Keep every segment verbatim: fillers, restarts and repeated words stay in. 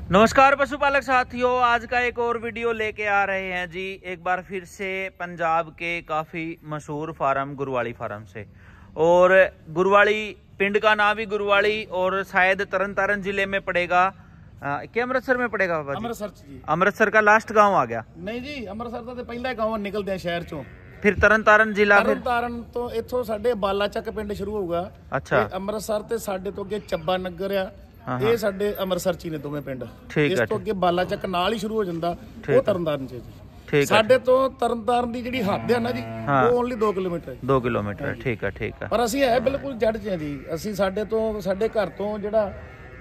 नमस्कार पशुपालक साथियों, आज का एक और वीडियो लेके आ रहे हैं जी। एक बार फिर से पंजाब के काफ़ी मशहूर फार्म गुरवाली फार्म से, और गुरवाली पिंड का नाम भी गुरवाली और शायद तरन तारण जिले में पड़ेगा। क्या अमृतसर में पड़ेगा बाबा जी? अमृतसर जी। अमृतसर का लास्ट गांव आ गया? नहीं जी, अमृतसर का पहला गांव निकलते हैं शहर चों, फिर तरन तारण जिला, तरन तारण तो इथों साडे बालाचक पिंड शुरू होगा। अच्छा। अमृतसर ते साडे तो अगे ਚੱਬਾ नगर आ, ਇਹ ਸਾਡੇ ਅੰਮ੍ਰਿਤਸਰ ਚ ਨੇ ਦੋਵੇਂ ਪਿੰਡ। ਇਸ ਤੋਂ ਅੱਗੇ ਬਾਲਾਚੱਕ ਨਾਲ ਹੀ ਸ਼ੁਰੂ ਹੋ ਜਾਂਦਾ, ਉਹ ਤਰਨਤਾਰਨ ਚ ਜੀ। ਸਾਡੇ ਤੋਂ ਤਰਨਤਾਰਨ ਦੀ ਜਿਹੜੀ ਹੱਦ ਹੈ ਨਾ ਜੀ, ਉਹ ਓਨਲੀ ਦੋ ਕਿਲੋਮੀਟਰ ਹੈ। ਦੋ ਕਿਲੋਮੀਟਰ, ਠੀਕ ਹੈ ਠੀਕ ਹੈ। ਪਰ ਅਸੀਂ ਹੈ ਬਿਲਕੁਲ ਜੜ ਚ ਜੀ। ਅਸੀਂ ਸਾਡੇ ਤੋਂ ਸਾਡੇ ਘਰ ਤੋਂ ਜਿਹੜਾ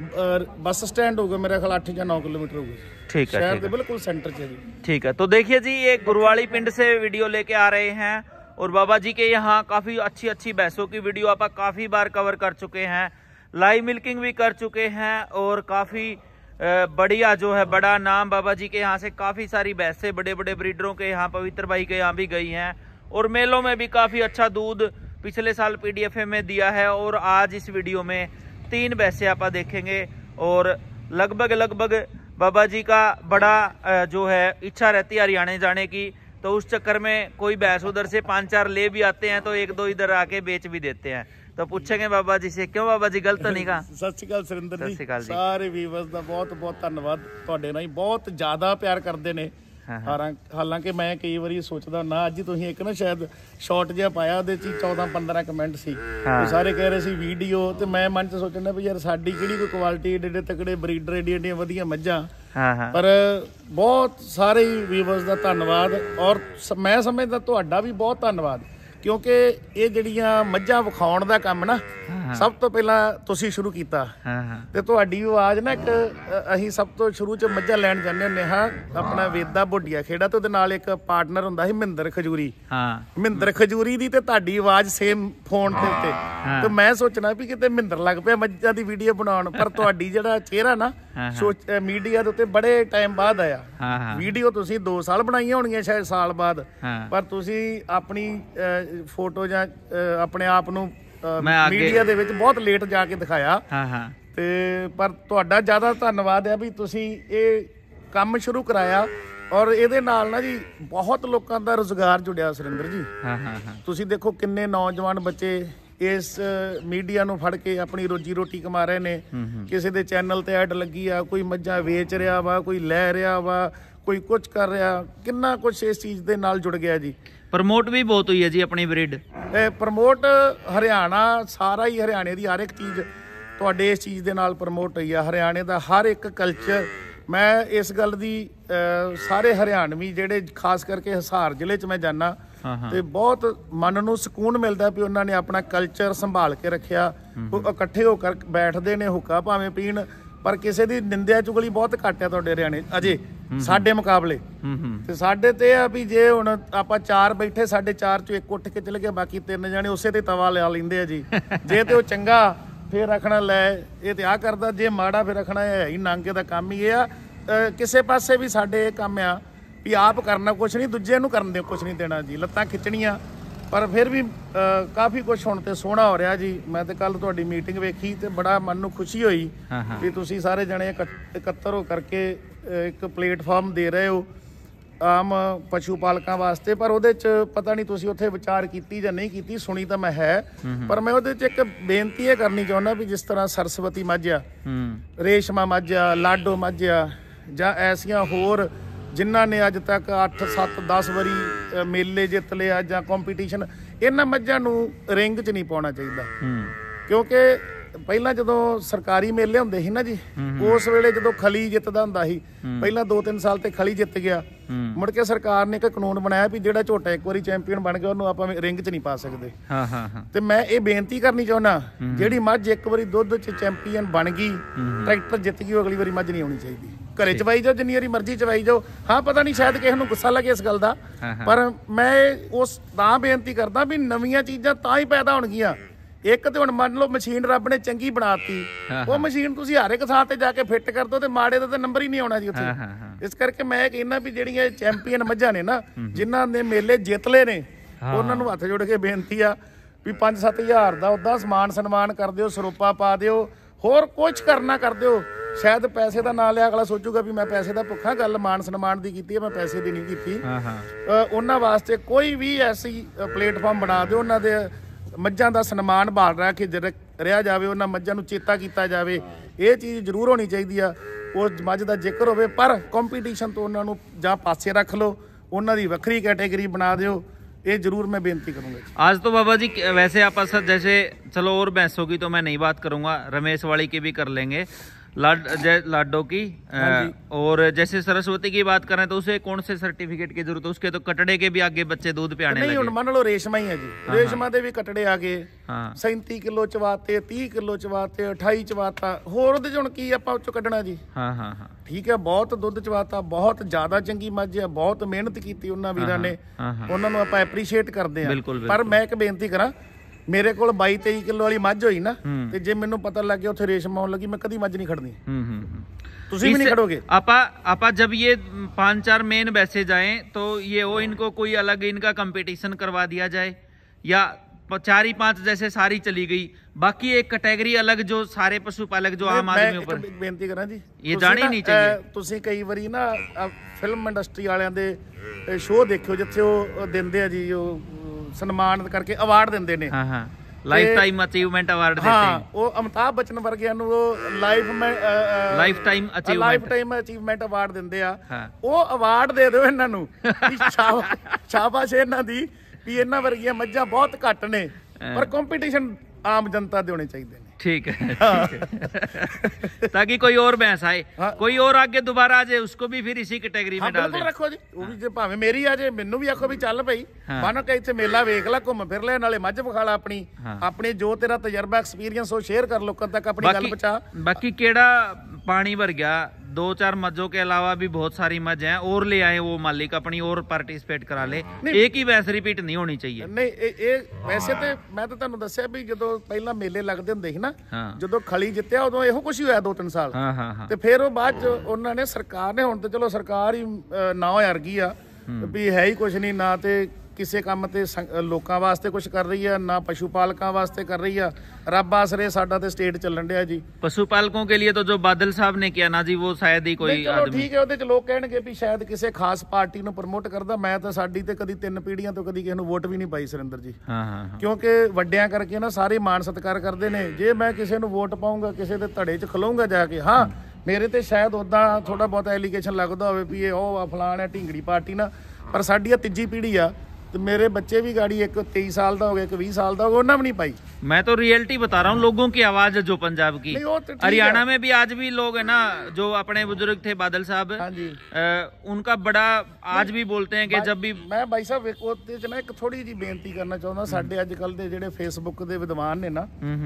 बस स्टैंड होगा मेरा ख्याल आठ या नौ किलोमीटर होगा। ठीक है, शहर के बिल्कुल सेंटर से जी। ठीक है, तो देखिए जी, ये गुरवाली पिंड से वीडियो लेके आ रहे हैं, और बाबा जी के यहाँ काफी अच्छी अच्छी भैंसों की वीडियो आप काफी बार कवर कर चुके हैं, लाइव मिल्किंग भी कर चुके हैं, और काफी बढ़िया जो है बड़ा नाम बाबा जी के यहाँ से काफी सारी भैंसें बड़े बड़े ब्रीडरों के यहाँ, पवित्र भाई के यहाँ भी गई हैं, और मेलों में भी काफी अच्छा दूध पिछले साल पीडीएफ में दिया है। और आज इस वीडियो में तीन भैंसे आप देखेंगे, और लगभग लगभग बाबा जी का बड़ा जो है इच्छा रहती है हरियाणा जाने की, तो उस चक्कर में कोई भैंस उधर से पांच चार ले भी आते हैं, तो एक दो इधर आके बेच भी देते हैं। तो पूछेंगे बाबा जी से, क्यों बाबा जी गलत नहीं कहा? सत श्री अकाल सुरिंदर जी, सारे व्यूअर्स ਦਾ ਬਹੁਤ ਬਹੁਤ ਧੰਨਵਾਦ। ਤੁਹਾਡੇ ਨਾਲ ਹੀ ਬਹੁਤ ਜ਼ਿਆਦਾ ਪਿਆਰ ਕਰਦੇ ਨੇ। ਹਾਲਾਂਕਿ ਮੈਂ ਕਈ ਵਾਰੀ ਸੋਚਦਾ ਨਾ, ਅੱਜ ਤੁਸੀਂ ਇੱਕ ਨਾ ਸ਼ਾਇਦ ਸ਼ਾਰਟ ਜਿਹਾ ਪਾਇਆ, ਉਹਦੇ ਚ ਚੌਦਾਂ ਪੰਦਰਾਂ ਕਮੈਂਟ ਸੀ, ਉਹ ਸਾਰੇ ਕਹਿ ਰਹੇ ਸੀ ਵੀਡੀਓ, ਤੇ ਮੈਂ ਮਨ ਚ ਸੋਚਣਾ ਵੀ ਯਾਰ ਸਾਡੀ ਕਿਹੜੀ ਕੋਈ ਕੁਆਲਿਟੀ, ਏਡੇ ਏਡੇ ਤਕੜੇ ਬਰੀਡਰ, ਏਡੀਆਂ ਏਡੀਆਂ ਵਧੀਆ ਮੱਝਾਂ। ਪਰ ਬਹੁਤ ਸਾਰੇ ਵੀਵਰਸ ਦਾ ਧੰਨਵਾਦ, ਔਰ ਮੈਂ ਸਮਝਦਾ ਤੁਹਾਡਾ ਵੀ ਬਹੁਤ ਧੰਨਵਾਦ, ਕਿਉਂਕਿ ਇਹ ਜਿਹੜੀਆਂ ਮੱਝਾਂ ਵਿਖਾਉਣ ਦਾ ਕੰਮ ਨਾ ਸਭ ਤੋਂ ਪਹਿਲਾਂ ਤੁਸੀਂ ਸ਼ੁਰੂ ਕੀਤਾ, ਤੇ ਤੁਹਾਡੀ ਆਵਾਜ਼ ਨਾ, ਇੱਕ ਅਸੀਂ ਸਭ ਤੋਂ ਸ਼ੁਰੂ ਚ ਮੱਝਾਂ ਲੈਣ ਜਾਂਦੇ ਹੁੰਦੇ ਹਾਂ ਆਪਣਾ ਵੇਦਾ ਬੋਡੀਆ ਖੇੜਾ, ਤੇ ਉਹਦੇ ਨਾਲ ਇੱਕ ਪਾਰਟਨਰ ਹੁੰਦਾ ਸੀ ਮਹਿੰਦਰ ਖਜੂਰੀ। ਮਹਿੰਦਰ ਖਜੂਰੀ ਦੀ ਤੇ ਤੁਹਾਡੀ ਆਵਾਜ਼ ਸੇਮ ਫੋਨ ਦੇ ਉੱਤੇ, ਤੇ ਮੈਂ ਸੋਚਣਾ ਵੀ ਕਿਤੇ ਮਹਿੰਦਰ ਲੱਗ ਪਿਆ ਮੱਝਾਂ ਦੀ ਵੀਡੀਓ ਬਣਾਉਣ, ਪਰ ਤੁਹਾਡੀ ਜਿਹੜਾ ਚਿਹਰਾ ਨਾ ਸੋਚ ਮੀਡੀਆ ਦੇ ਉੱਤੇ ਬੜੇ ਟਾਈਮ ਬਾਅਦ ਆਇਆ। ਵੀਡੀਓ ਤੁਸੀਂ ਦੋ ਸਾਲ ਬਣਾਈਆਂ ਹੋਣਗੀਆਂ ਸ਼ਾਇਦ, ਸਾਲ ਬਾਅਦ, ਪਰ ਤੁਸੀਂ ਆਪਣੀ ਫੋਟੋ ਜਾਂ ਆਪਣੇ ਆਪ ਨੂੰ ਮੀਡੀਆ ਦੇ ਵਿੱਚ ਬਹੁਤ ਲੇਟ ਜਾ ਕੇ ਦਿਖਾਇਆ। ਤੇ ਪਰ ਤੁਹਾਡਾ ਜ਼ਿਆਦਾ ਧੰਨਵਾਦ ਹੈ ਵੀ ਤੁਸੀਂ ਇਹ ਕੰਮ ਸ਼ੁਰੂ ਕਰਾਇਆ, ਔਰ ਇਹਦੇ ਨਾਲ ਨਾ ਜੀ ਬਹੁਤ ਲੋਕਾਂ ਦਾ ਰੁਜ਼ਗਾਰ ਜੁੜਿਆ ਸੁਰਿੰਦਰ ਜੀ। ਤੁਸੀਂ ਦੇਖੋ ਕਿੰਨੇ ਨੌਜਵਾਨ ਬੱਚੇ ਇਸ ਮੀਡੀਆ ਨੂੰ ਫੜ ਕੇ ਆਪਣੀ ਰੋਜੀ ਰੋਟੀ ਕਮਾ ਰਹੇ ਨੇ। ਕਿਸੇ ਦੇ ਚੈਨਲ ਤੇ ਐਡ ਲੱਗੀ ਆ, ਕੋਈ ਮੱਝਾਂ ਵੇਚ ਰਿਹਾ ਵਾ, ਕੋਈ ਲੈ ਰਿਹਾ ਵਾ, ਕੋਈ ਕੁਝ ਕਰ ਰਿਹਾ, ਕਿੰਨਾ ਕੁਛ ਇਸ ਚੀਜ਼ ਦੇ ਨਾਲ ਜੁੜ ਗਿਆ ਜੀ। ਪ੍ਰਮੋਟ ਵੀ ਬਹੁਤ ਹੋਈ ਹੈ ਜੀ ਆਪਣੀ ਬਰੀਡ। ਪ੍ਰਮੋਟ ਹਰਿਆਣਾ ਸਾਰਾ ਹੀ, ਹਰਿਆਣੇ ਦੀ ਹਰ ਇੱਕ ਚੀਜ਼ ਤੁਹਾਡੇ ਇਸ ਚੀਜ਼ ਦੇ ਨਾਲ ਪ੍ਰਮੋਟ ਹੋਈ ਆ। ਹਰਿਆਣੇ ਦਾ ਹਰ ਇੱਕ ਕਲਚਰ, ਮੈਂ ਇਸ ਗੱਲ ਦੀ ਸਾਰੇ ਹਰਿਆਣਵੀ ਜਿਹੜੇ ਖਾਸ ਕਰਕੇ ਹਿਸਾਰ ਜ਼ਿਲ੍ਹੇ 'ਚ ਮੈਂ ਜਾਂਦਾ, ਤੇ ਬਹੁਤ ਮਨ ਨੂੰ ਸਕੂਨ ਮਿਲਦਾ ਵੀ ਉਹਨਾਂ ਨੇ ਆਪਣਾ ਕਲਚਰ ਸੰਭਾਲ ਕੇ ਰੱਖਿਆ। ਉਹ ਇਕੱਠੇ ਹੋ ਕਰ ਬੈਠਦੇ ਨੇ, ਹੁੱਕਾ ਭਾਵੇਂ ਪੀਣ, ਪਰ ਕਿਸੇ ਦੀ ਨਿੰਦਿਆ ਚੁਗਲੀ ਬਹੁਤ ਘੱਟ ਆ ਤੁਹਾਡੇ ਹਰਿਆਣੇ ਅਜੇ ਸਾਡੇ ਮੁਕਾਬਲੇ। ਤੇ ਸਾਡੇ ਤੇ ਆ ਵੀ ਜੇ ਹੁਣ ਆਪਾਂ ਚਾਰ ਬੈਠੇ, ਸਾਡੇ ਚਾਰ ਚੋਂ ਇੱਕ ਉੱਠ ਕੇ ਚਲੇ ਗਿਆ, ਬਾਕੀ ਤਿੰਨ ਜਾਣੇ ਉਸੇ ਤੇ ਤਵਾ ਲਾ ਲੈਂਦੇ ਆ ਜੀ। ਜੇ ਤੇ ਉਹ ਚੰਗਾ ਫਿਰ ਰੱਖਣਾ ਲੈ ਇਹ ਤੇ ਆ ਕਰਦਾ, ਜੇ ਮਾੜਾ ਫਿਰ ਰੱਖਣਾ ਹੈ ਹੀ ਨਾਂਗੇ ਦਾ ਕੰਮ ਹੀ ਇਹ ਆ। ਕਿਸੇ ਪਾਸੇ ਵੀ ਸਾਡੇ ਇਹ ਕੰਮ ਆ ਵੀ ਆਪ ਕਰਨਾ ਕੁਛ ਨਹੀਂ, ਦੂਜੇ ਨੂੰ ਕਰਨ ਦੇ ਕੁਛ ਨਹੀਂ ਦੇਣਾ ਜੀ, ਲੱਤਾਂ ਖਿੱਚਣੀਆਂ। ਪਰ ਫਿਰ ਵੀ ਕਾਫੀ ਕੁਛ ਹੁਣ ਤੇ ਸੋਹਣਾ ਹੋ ਰਿਹਾ ਜੀ। ਮੈਂ ਤੇ ਕੱਲ ਤੁਹਾਡੀ ਮੀਟਿੰਗ ਵੇਖੀ ਤੇ ਬੜਾ ਮਨ ਨੂੰ ਖੁਸ਼ੀ ਹੋਈ ਵੀ ਤੁਸੀਂ ਸਾਰੇ ਜਣੇ ਇਕੱਤਰ ਹੋ ਕਰਕੇ ਇੱਕ ਪਲੇਟਫਾਰਮ ਦੇ ਰਹੇ ਹੋ ਆਮ ਪਸ਼ੂ ਪਾਲਕਾਂ ਵਾਸਤੇ। ਪਰ ਉਹਦੇ 'ਚ ਪਤਾ ਨਹੀਂ ਤੁਸੀਂ ਉੱਥੇ ਵਿਚਾਰ ਕੀਤੀ ਜਾਂ ਨਹੀਂ ਕੀਤੀ, ਸੁਣੀ ਤਾਂ ਮੈਂ ਹੈ, ਪਰ ਮੈਂ ਉਹਦੇ 'ਚ ਇੱਕ ਬੇਨਤੀ ਇਹ ਕਰਨੀ ਚਾਹੁੰਦਾ ਵੀ ਜਿਸ ਤਰ੍ਹਾਂ ਸਰਸਵਤੀ ਮੱਝ ਆ, ਰੇਸ਼ਮਾ ਮੱਝ ਆ, ਲਾਡੋ ਮੱਝ ਆ, ਜਾਂ ਐਸੀਆਂ ਹੋਰ ਜਿਨ੍ਹਾਂ ਨੇ ਅੱਜ ਤੱਕ ਅੱਠ ਸੱਤ ਦਸ ਵਾਰੀ ਮੇਲੇ ਜਿੱਤ ਲਿਆ ਜਾਂ ਕੰਪੀਟੀਸ਼ਨ, ਇਹਨਾਂ ਮੱਝਾਂ ਨੂੰ ਰਿੰਗ 'ਚ ਨਹੀਂ ਪਾਉਣਾ ਚਾਹੀਦਾ। ਕਿਉਂਕਿ ਪਹਿਲਾਂ ਜਦੋਂ ਸਰਕਾਰੀ ਮੇਲੇ ਹੁੰਦੇ ਸੀ ਨਾ ਜੀ, ਉਸ ਵੇਲੇ ਜਦੋਂ ਖਲੀ ਜਿੱਤਦਾ ਹੁੰਦਾ ਸੀ, ਪਹਿਲਾਂ ਦੋ ਤਿੰਨ ਸਾਲ ਤੇ ਖਲੀ ਜਿੱਤ ਗਿਆ, ਮੁੜ ਕੇ ਸਰਕਾਰ ਨੇ ਇੱਕ ਕਾਨੂੰਨ ਬਣਾਇਆ ਵੀ ਜਿਹੜਾ ਝੋਟਾ ਇੱਕ ਵਾਰੀ ਚੈਂਪੀਅਨ ਬਣ ਗਿਆ ਉਹਨੂੰ ਆਪਾਂ ਰਿੰਗ 'ਚ ਨਹੀਂ ਪਾ ਸਕਦੇ। ਤੇ ਮੈਂ ਇਹ ਬੇਨਤੀ ਕਰਨੀ ਚਾਹੁੰਦਾ, ਜਿਹੜੀ ਮੱਝ ਇੱਕ ਵਾਰੀ ਦੁੱਧ 'ਚ ਚੈਂਪੀਅਨ ਬਣ ਗਈ, ਟਰੈਕਟਰ ਜਿੱਤ ਗਈ, ਉਹ ਅਗਲੀ ਵਾਰੀ ਮੱਝ ਨਹੀਂ ਆਉਣੀ ਚਾਹੀਦੀ। ਘਰੇ ਚਵਾਈ ਜਾਓ, ਜਿੰਨੀ ਵਾਰੀ ਮਰਜ਼ੀ ਚਵਾਈ ਜਾਓ। ਹਾਂ, ਪਤਾ ਨਹੀਂ ਸ਼ਾਇਦ ਕਿਸੇ ਨੂੰ ਗੁੱਸਾ ਲੱਗੇ ਇਸ ਗੱਲ ਦਾ, ਪਰ ਮੈਂ ਉਸ ਤਾਂ ਬੇਨਤੀ ਕਰਦਾ ਵੀ ਨਵੀਆਂ ਚੀਜ਼ਾਂ ਤਾਂ ਹੀ ਪੈਦਾ ਹੋਣਗੀਆਂ। ਇੱਕ ਤੇ ਹੁਣ ਮੰਨ ਲਓ ਮਸ਼ੀਨ ਰੱਬ ਨੇ ਚੰਗੀ ਬਣਾਤੀ, ਉਹ ਮਸ਼ੀਨ ਤੁਸੀਂ ਹਰ ਇੱਕ ਥਾਂ ਤੇ ਜਾ ਕੇ ਫਿੱਟ ਕਰ ਦੋ, ਤੇ ਮਾੜੇ ਦਾ ਤਾਂ ਨੰਬਰ ਹੀ ਨਹੀਂ ਆਉਣਾ ਜੀ ਉੱਥੇ। ਇਸ ਕਰਕੇ ਮੈਂ ਕਹਿੰਦਾ ਵੀ ਜਿਹੜੀਆਂ ਚੈਂਪੀਅਨ ਮੱਝਾਂ ਨੇ ਨਾ, ਜਿਨ੍ਹਾਂ ਨੇ ਮੇਲੇ ਜਿੱਤ ਲਏ ਨੇ, ਉਹਨਾਂ ਨੂੰ ਹੱਥ ਜੋੜ ਕੇ ਬੇਨਤੀ ਆ ਵੀ ਪੰਜ ਸੱਤ ਹਜ਼ਾਰ ਦਾ ਉੱਦਾਂ ਸਮਾਨ ਸਨਮਾਨ ਕਰ ਦਿਓ, ਸਰੋਪਾ ਪਾ ਦਿਓ, ਹੋਰ ਕੁਝ ਕਰਨਾ ਕਰ ਦਿਓ। ਸ਼ਾਇਦ ਪੈਸੇ ਦਾ ਨਾਂ ਲਿਆ ਅਗਲਾ ਸੋਚੂਗਾ ਵੀ ਮੈਂ ਪੈਸੇ ਦਾ ਭੁੱਖਾ, ਗੱਲ ਮਾਨ ਸਨਮਾਨ ਦੀ ਕੀਤੀ ਹੈ, ਮੈਂ ਪੈਸੇ ਦੀ ਨਹੀਂ ਕੀਤੀ। ਹਾਂ ਹਾਂ ਉਹਨਾਂ ਵਾਸਤੇ ਕੋਈ ਵੀ ਐਸੀ ਪਲੇਟਫਾਰਮ ਬਣਾ ਦਿਓ, ਉਹਨਾਂ ਦੇ ਮੱਝਾਂ ਦਾ ਸਨਮਾਨ ਬਹਾਲ ਰਿਹਾ ਕਿ ਰਿਹਾ ਜਾਵੇ, ਉਹਨਾਂ ਮੱਝਾਂ ਨੂੰ ਚੇਤਾ ਕੀਤਾ ਜਾਵੇ। ਇਹ ਚੀਜ਼ ਜ਼ਰੂਰ ਹੋਣੀ ਚਾਹੀਦੀ ਆ। ਉਸ ਮੱਝ ਦਾ ਜ਼ਿਕਰ ਹੋਵੇ, ਪਰ ਕੰਪੀਟੀਸ਼ਨ ਤੋਂ ਉਹਨਾਂ ਨੂੰ ਜਾਂ ਪਾਸੇ ਰੱਖ ਲਓ, ਉਹਨਾਂ ਦੀ ਵੱਖਰੀ ਕੈਟੇਗਰੀ बना दो। ये जरूर मैं बेनती करूंगा। आज तो बाबा जी वैसे आप सर जैसे चलो और भैंसों की तो मैं नहीं बात करूंगा, रमेश वाली की भी कर लेंगे, लाड लाडो की और जैसे सरस्वती की बात करें तो उसे कौन से सर्टिफिकेट की जरूरत है? उसके तो कटड़े के भी आगे बच्चे दूध पियाने लगे। नहीं मान लो रेशमा ही है जी, रेशमा दे भी कटड़े आगे सैंती किलो चवाते, तीह किलो चवाते, अठाई चवाता, होर ਉਹਦੇ ਚ ਹੁਣ ਕੀ ਆਪਾਂ ਉਹ ਚੋਂ ਕੱਢਣਾ ਜੀ। ਹਾਂ ਹਾਂ ਹਾਂ ਠੀਕ ਹੈ, ਬਹੁਤ ਦੁੱਧ ਚਵਾਤਾ, ਬਹੁਤ ਜ਼ਿਆਦਾ ਚੰਗੀ ਮੱਝ ਹੈ, ਬਹੁਤ ਮਿਹਨਤ ਕੀਤੀ ਉਹਨਾਂ ਵੀਰਾਂ ਨੇ, ਉਹਨਾਂ ਨੂੰ ਆਪਾਂ ਐਪਰੀਸ਼ੀਏਟ ਕਰਦੇ ਆ। ਪਰ ਮੈਂ ਇੱਕ ਬੇਨਤੀ ਕਰਾਂ, ਮੇਰੇ ਕੋਲ ਬਾਈ ਤੇਈ ਕਿਲੋ ਵਾਲੀ ਮੱਝ ਹੋਈ ਨਾ ਤੇ ਜੇ ਮੈਨੂੰ ਪਤਾ ਲੱਗ ਗਿਆ ਉੱਥੇ ਰੇਸ਼ਮ ਆਉਣ ਲੱਗੀ, ਮੈਂ ਕਦੀ ਮੱਝ ਨਹੀਂ ਖੜਨੀ। ਤੁਸੀਂ ਵੀ नहीं खड़ोगे। आपा आपा जब ये पांच चार मेन बैसे जाएं तो ये वो इनको कोई अलग इनका कंपटीशन करवा दिया जाए, या चार ही पांच जैसे सारी चली गई, बाकी एक कैटेगरी अलग जो सारे पशुपालक जो आम आदमी ऊपर। बेनती करा जी, ये जाने ही नहीं चाहिए। ਤੁਸੀਂ ਕਈ ਵਾਰੀ ਨਾ ਫਿਲਮ ਇੰਡਸਟਰੀ ਵਾਲਿਆਂ ਦੇ ਸ਼ੋਅ ਦੇਖਿਓ ਜਿੱਥੇ ਉਹ ਦਿੰਦੇ ਆ ਜੀ, ਉਹ ਸਨਮਾਨ ਕਰਕੇ ਅਵਾਰਡ ਦਿੰਦੇ ਨੇ। ਹਾਂ ਹਾਂ ਲਾਈਫ ਟਾਈਮ ਅਚੀਵਮੈਂਟ ਅਵਾਰਡ ਦਿੰਦੇ ਹਾਂ, ਉਹ ਅਮਿਤਾਭ ਬੱਚਨ ਵਰਗਿਆਂ ਨੂੰ ਉਹ life lifetime achievement lifetime achievement award ਦਿੰਦੇ ਆ। ਉਹ ਅਵਾਰਡ ਦੇ ਦਿਓ ਇਹਨਾਂ ਨੂੰ, ਸ਼ਾਬਾਸ਼ ਇਹਨਾਂ ਦੀ, ਵੀ ਇਹਨਾਂ ਵਰਗੀਆਂ ਮੱਝਾਂ ਬਹੁਤ ਘੱਟ ਨੇ, ਪਰ ਕੰਪੀਟੀਸ਼ਨ ਆਮ ਜਨਤਾ ਦੇ ਹੋਣੇ ਚਾਹੀਦੇ ਨੇ। ठीक है, ठीक है। ताकि कोई और भैंस आए, हाँ। कोई और आगे दोबारा आ जाए, उसको भी फिर इसी कैटेगरी में डाल दे। रखो जी, वो भी जे भावे मेरी आ जाए, मैनू भी आखो भी चल भाई बन के इत्थे मेला वेख ला, घुम फिर ले, नाले मੱਝ ਵਿਖਾਲਾ अपनी अपने जो तेरा तजर्बा एक्सपीरियंस हो शेयर कर लोगों तक अपनी गल पहुंचा। बाकी केड़ा पानी भर गया, दो चार मज्जों के अलावा भी बहुत सारी मज हैं, और ले आए वो मालिक अपनी और पार्टिसिपेट करा ले, एक ही वैसे रिपीट नहीं होनी चाहिए। नहीं ये वैसे तो मैं तो तुहानू दस्सिया भी जदों पहला मेले लगदे हुंदे ਸੀ ना, ਜਦੋਂ ਖਲੀ ਜਿੱਤਿਆ ਉਦੋਂ ਇਹੋ ਕੁਛ ਹੀ ਹੋਇਆ ਦੋ ਤਿੰਨ ਸਾਲ। ਤੇ ਫਿਰ ਉਹ ਬਾਅਦ ਚ ਉਹਨਾਂ ਨੇ ਸਰਕਾਰ ਨੇ, ਹੁਣ ਤੇ ਚਲੋ ਸਰਕਾਰ ਹੀ ਨਾ ਯਾਰ ਗਈ ਆ ਵੀ ਹੈ ਹੀ ਕੁਛ ਨਹੀਂ, ਨਾ ਤੇ ਕਿਸੇ ਕੰਮ ਤੇ ਲੋਕਾਂ ਵਾਸਤੇ ਕੁਛ ਕਰ ਰਹੀ ਆ, ਨਾ ਪਸ਼ੂ ਪਾਲਕਾਂ ਵਾਸਤੇ ਕਰ ਰਹੀ ਆ। ਰੱਬ ਆਸਰੇ ਸਾਡਾ ਤੇ ਸਟੇਟ ਚੱਲਣ ਡਿਆ ਜੀ। ਪਸ਼ੂ ਪਾਲकों के लिए तो जो बादल साहब ने किया ना जी, वो शायद ही कोई आदमी। ठीक है, ਉਹਦੇ ਚ ਲੋਕ ਕਹਿਣਗੇ ਵੀ ਸ਼ਾਇਦ ਕਿਸੇ ਖਾਸ ਪਾਰਟੀ ਨੂੰ ਪ੍ਰਮੋਟ ਕਰਦਾ। ਮੈਂ ਤਾਂ ਸਾਡੀ ਤੇ ਕਦੀ ਤਿੰਨ ਪੀੜ੍ਹੀਆਂ ਤੋਂ ਕਦੀ ਕਿਸੇ ਨੂੰ ਵੋਟ ਵੀ ਨਹੀਂ ਪਾਈ ਸੁਰਿੰਦਰ ਜੀ। ਹਾਂ ਹਾਂ ਕਿਉਂਕਿ ਵੱਡਿਆਂ ਕਰਕੇ ਨਾ ਸਾਰੇ ਮਾਣ ਸਤਿਕਾਰ ਕਰਦੇ ਨੇ। ਜੇ ਮੈਂ ਕਿਸੇ ਨੂੰ ਵੋਟ ਪਾਉਂਗਾ, ਕਿਸੇ ਦੇ ਧੜੇ 'ਚ ਖਲੋਊਂਗਾ ਜਾ ਕੇ, ਹਾਂ ਮੇਰੇ ਤੇ ਸ਼ਾਇਦ ਉੱਦਾਂ ਥੋੜਾ ਬਹੁਤ ਐਲੀਗੇਸ਼ਨ ਲੱਗਦਾ ਹੋਵੇ ਵੀ ਇਹ ਉਹ ਫਲਾਣ ਹੈ ਢਿੰਗੜੀ ਪਾਰਟੀ ਨਾ, ਪਰ ਸਾਡੀ ਆ ਤੀਜੀ ਪੀੜ੍ਹੀ ਆ तो मेरे बच्चे भी गाड़ी एक तेईस साल का हो गया, एक बीस साल का हो गया, उन्होंने भी नहीं पाई। मैं तो रियलिटी बता रहा हूँ, लोगों की आवाज जो पंजाब की, हरियाणा में भी आज भी लोग है ना, जो अपने बुजुर्ग थे बादल साहब, आ, उनका बड़ा आज भी बोलते हैं कि जब भी मैं भाई साहब एक ना एक थोड़ी जी बेनती करना चाहता, साडे अजकल दे जेडे फेसबुक दे विद्वान ने ना,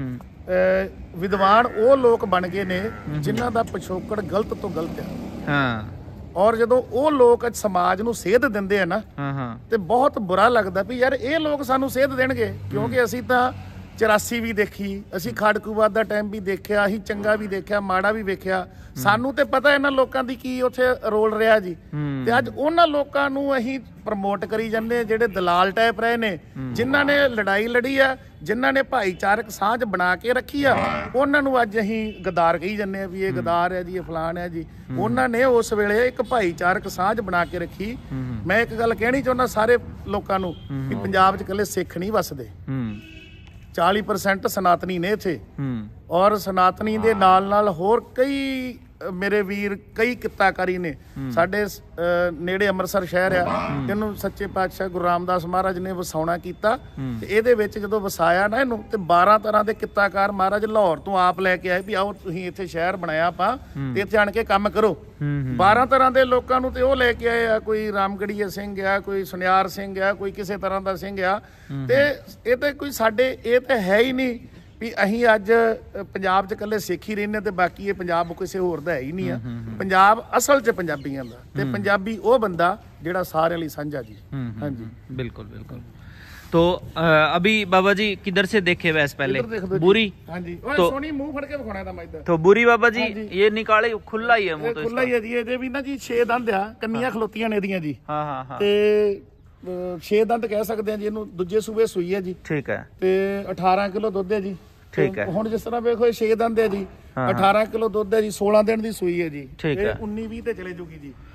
विद्वान वो लोग बन गए ने जिन्हां दा पिछोकड़ गलत तो गलत है। हाँ और ਜਦੋਂ ਉਹ ਲੋਕ ਸਮਾਜ ਨੂੰ ਸੇਧ ਦਿੰਦੇ ਆ ਨਾ, ਤੇ ਬਹੁਤ ਬੁਰਾ ਲੱਗਦਾ ਵੀ ਯਾਰ ਇਹ ਲੋਕ ਸਾਨੂੰ ਸੇਧ ਦੇਣਗੇ, ਕਿਉਂਕਿ ਅਸੀਂ ਤਾਂ ਚੁਰਾਸੀ ਵੀ ਦੇਖੀ, ਅਸੀਂ ਖੜਕੂਵਾਦ ਦਾ ਟਾਈਮ ਵੀ ਦੇਖਿਆ, ਅਸੀਂ ਚੰਗਾ ਵੀ ਦੇਖਿਆ, ਮਾੜਾ ਵੀ ਵੇਖਿਆ, ਸਾਨੂੰ ਤੇ ਪਤਾ ਇਹਨਾਂ ਲੋਕਾਂ ਦੀ ਕੀ ਉੱਥੇ ਰੋਲ ਰਿਹਾ ਜੀ। ਤੇ ਅੱਜ ਉਹਨਾਂ ਲੋਕਾਂ ਨੂੰ ਅਸੀਂ ਪ੍ਰਮੋਟ ਕਰੀ ਜਾਂਦੇ ਜਿਹੜੇ ਦਲਾਲ ਟਾਈਪ ਰਹੇ ਨੇ, ਜਿਨ੍ਹਾਂ ਨੇ ਲੜਾਈ ਲੜੀ ਆ, ਜਿਨ੍ਹਾਂ ਨੇ ਭਾਈਚਾਰਕ ਸਾਂਝ ਬਣਾ ਕੇ ਰੱਖੀ ਆ, ਉਹਨਾਂ ਨੂੰ ਅੱਜ ਅਸੀਂ ਗਦਾਰ ਕਹੀ ਜਾਂਦੇ ਆ ਵੀ ਇਹ ਗਦਾਰ ਹੈ ਜੀ, ਇਹ ਫਲਾਣ ਹੈ ਜੀ। ਉਹਨਾਂ ਨੇ ਉਸ ਵੇਲੇ ਇੱਕ ਭਾਈਚਾਰਕ ਸਾਂਝ ਬਣਾ ਕੇ ਰੱਖੀ। ਮੈਂ ਇੱਕ ਗੱਲ ਕਹਿਣੀ ਚਾਹੁੰਦਾ ਸਾਰੇ ਲੋਕਾਂ ਨੂੰ ਕਿ ਪੰਜਾਬ 'ਚ ਇਕੱਲੇ ਸਿੱਖ ਨਹੀਂ ਵਸਦੇ, ਚਾਲੀ ਪਰਸੈਂਟ ਸਨਾਤਨੀ ਨੇ ਇੱਥੇ, ਔਰ ਸਨਾਤਨੀ ਦੇ ਨਾਲ ਨਾਲ ਹੋਰ ਕਈ ਮੇਰੇ ਵੀਰ ਕਈ ਕਿੱਤਾਕਾਰੀ ਨੇ। ਸਾਡੇ ਨੇੜੇ ਅੰਮ੍ਰਿਤਸਰ ਸ਼ਹਿਰ ਆ, ਇਹਨੂੰ ਸੱਚੇ ਪਾਤਸ਼ਾਹ ਗੁਰੂ ਰਾਮਦਾਸ ਮਹਾਰਾਜ ਨੇ ਵਸਾਉਣਾ ਕੀਤਾ, ਤੇ ਇਹਦੇ ਵਿੱਚ ਜਦੋਂ ਵਸਾਇਆ ਨਾ ਇਹਨੂੰ, ਤੇ ਬਾਰਾਂ ਤਰ੍ਹਾਂ ਦੇ ਕਿੱਤਾਕਾਰ ਮਹਾਰਾਜ ਲਾਹੌਰ ਤੋਂ ਆਪ ਲੈ ਕੇ ਆਏ ਵੀ ਆਓ ਤੁਸੀਂ ਇੱਥੇ ਸ਼ਹਿਰ ਬਣਾਇਆ ਆਪਾਂ, ਤੇ ਇੱਥੇ ਆਣ ਕੇ ਕੰਮ ਕਰੋ। ਬਾਰਾਂ ਤਰ੍ਹਾਂ ਦੇ ਲੋਕਾਂ ਨੂੰ ਤੇ ਉਹ ਲੈ ਕੇ ਆਏ ਆ, ਕੋਈ ਰਾਮਗੜੀਏ ਸਿੰਘ ਆ, ਕੋਈ ਸੁਨਿਆਰ ਸਿੰਘ ਆ, ਕੋਈ ਕਿਸੇ ਤਰ੍ਹਾਂ ਦਾ ਸਿੰਘ ਆ। ਤੇ ਇਹ ਤੇ ਕੋਈ ਸਾਡੇ ਇਹ ਤੇ ਹੈ ਹੀ ਨਹੀਂ ਵੀ ਅਸੀਂ ਅੱਜ ਪੰਜਾਬ 'ਚ ਇਕੱਲੇ ਸਿੱਖ ਹੀ ਰਹਿੰਦੇ ਤੇ ਬਾਕੀ ਇਹ ਪੰਜਾਬ ਕਿਸੇ ਹੋਰ ਦਾ ਹੈ ਹੀ ਨਹੀਂ ਆ। ਪੰਜਾਬ ਅਸਲ 'ਚ ਪੰਜਾਬੀਆਂ ਦਾ, ਤੇ ਪੰਜਾਬੀ ਉਹ ਬੰਦਾ ਜਿਹੜਾ ਸਾਰਿਆਂ ਲਈ ਸਾਂਝਾ ਜੀ। हाँ जी बिल्कुल बिल्कुल। तो आ, अभी बाबा जी किधर से देखे वैसे पहले बुरी? हाँ जी तो सोनी मुंह फड़ के दिखाना था मैं इधर। तो बुरी बाबा जी ये निकाले खुला ही है मुंह, तो खुला ही है जी। ये भी ना जी छे दंद आ, ਕੰਨੀਆਂ ਖਲੋਤੀਆਂ ਨੇ ਇਹਦੀਆਂ ਜੀ। ਹਾਂ ਹਾਂ ਹਾਂ ਤੇ ਛੇ ਦੰਦ ਕਹਿ ਸਕਦੇ ਆ ਜੀ ਇਹਨੂੰ। ਦੂਜੇ ਸੂਬੇ ਸੂਈ ਹੈ ਜੀ। ਠੀਕ ਹੈ। ਤੇ ਅਠਾਰਾਂ ਕਿਲੋ ਦੁੱਧ ਹੈ ਜੀ। ਠੀਕ ਹੈ। ਹੁਣ ਜਿਸ ਤਰ੍ਹਾਂ ਵੇਖੋ ਛੇ ਦੰਦ ਹੈ ਜੀ, ਅਠਾਰਾਂ ਕਿਲੋ ਦੁੱਧ ਹੈ ਜੀ, सोलह ਦਿਨ ਦੀ ਸੂਈ ਹੈ ਜੀ, ਠੀਕ ਹੈ। उन्नीस बीस ਤੇ ਚਲੇ ਜੂਗੀ ਜੀ,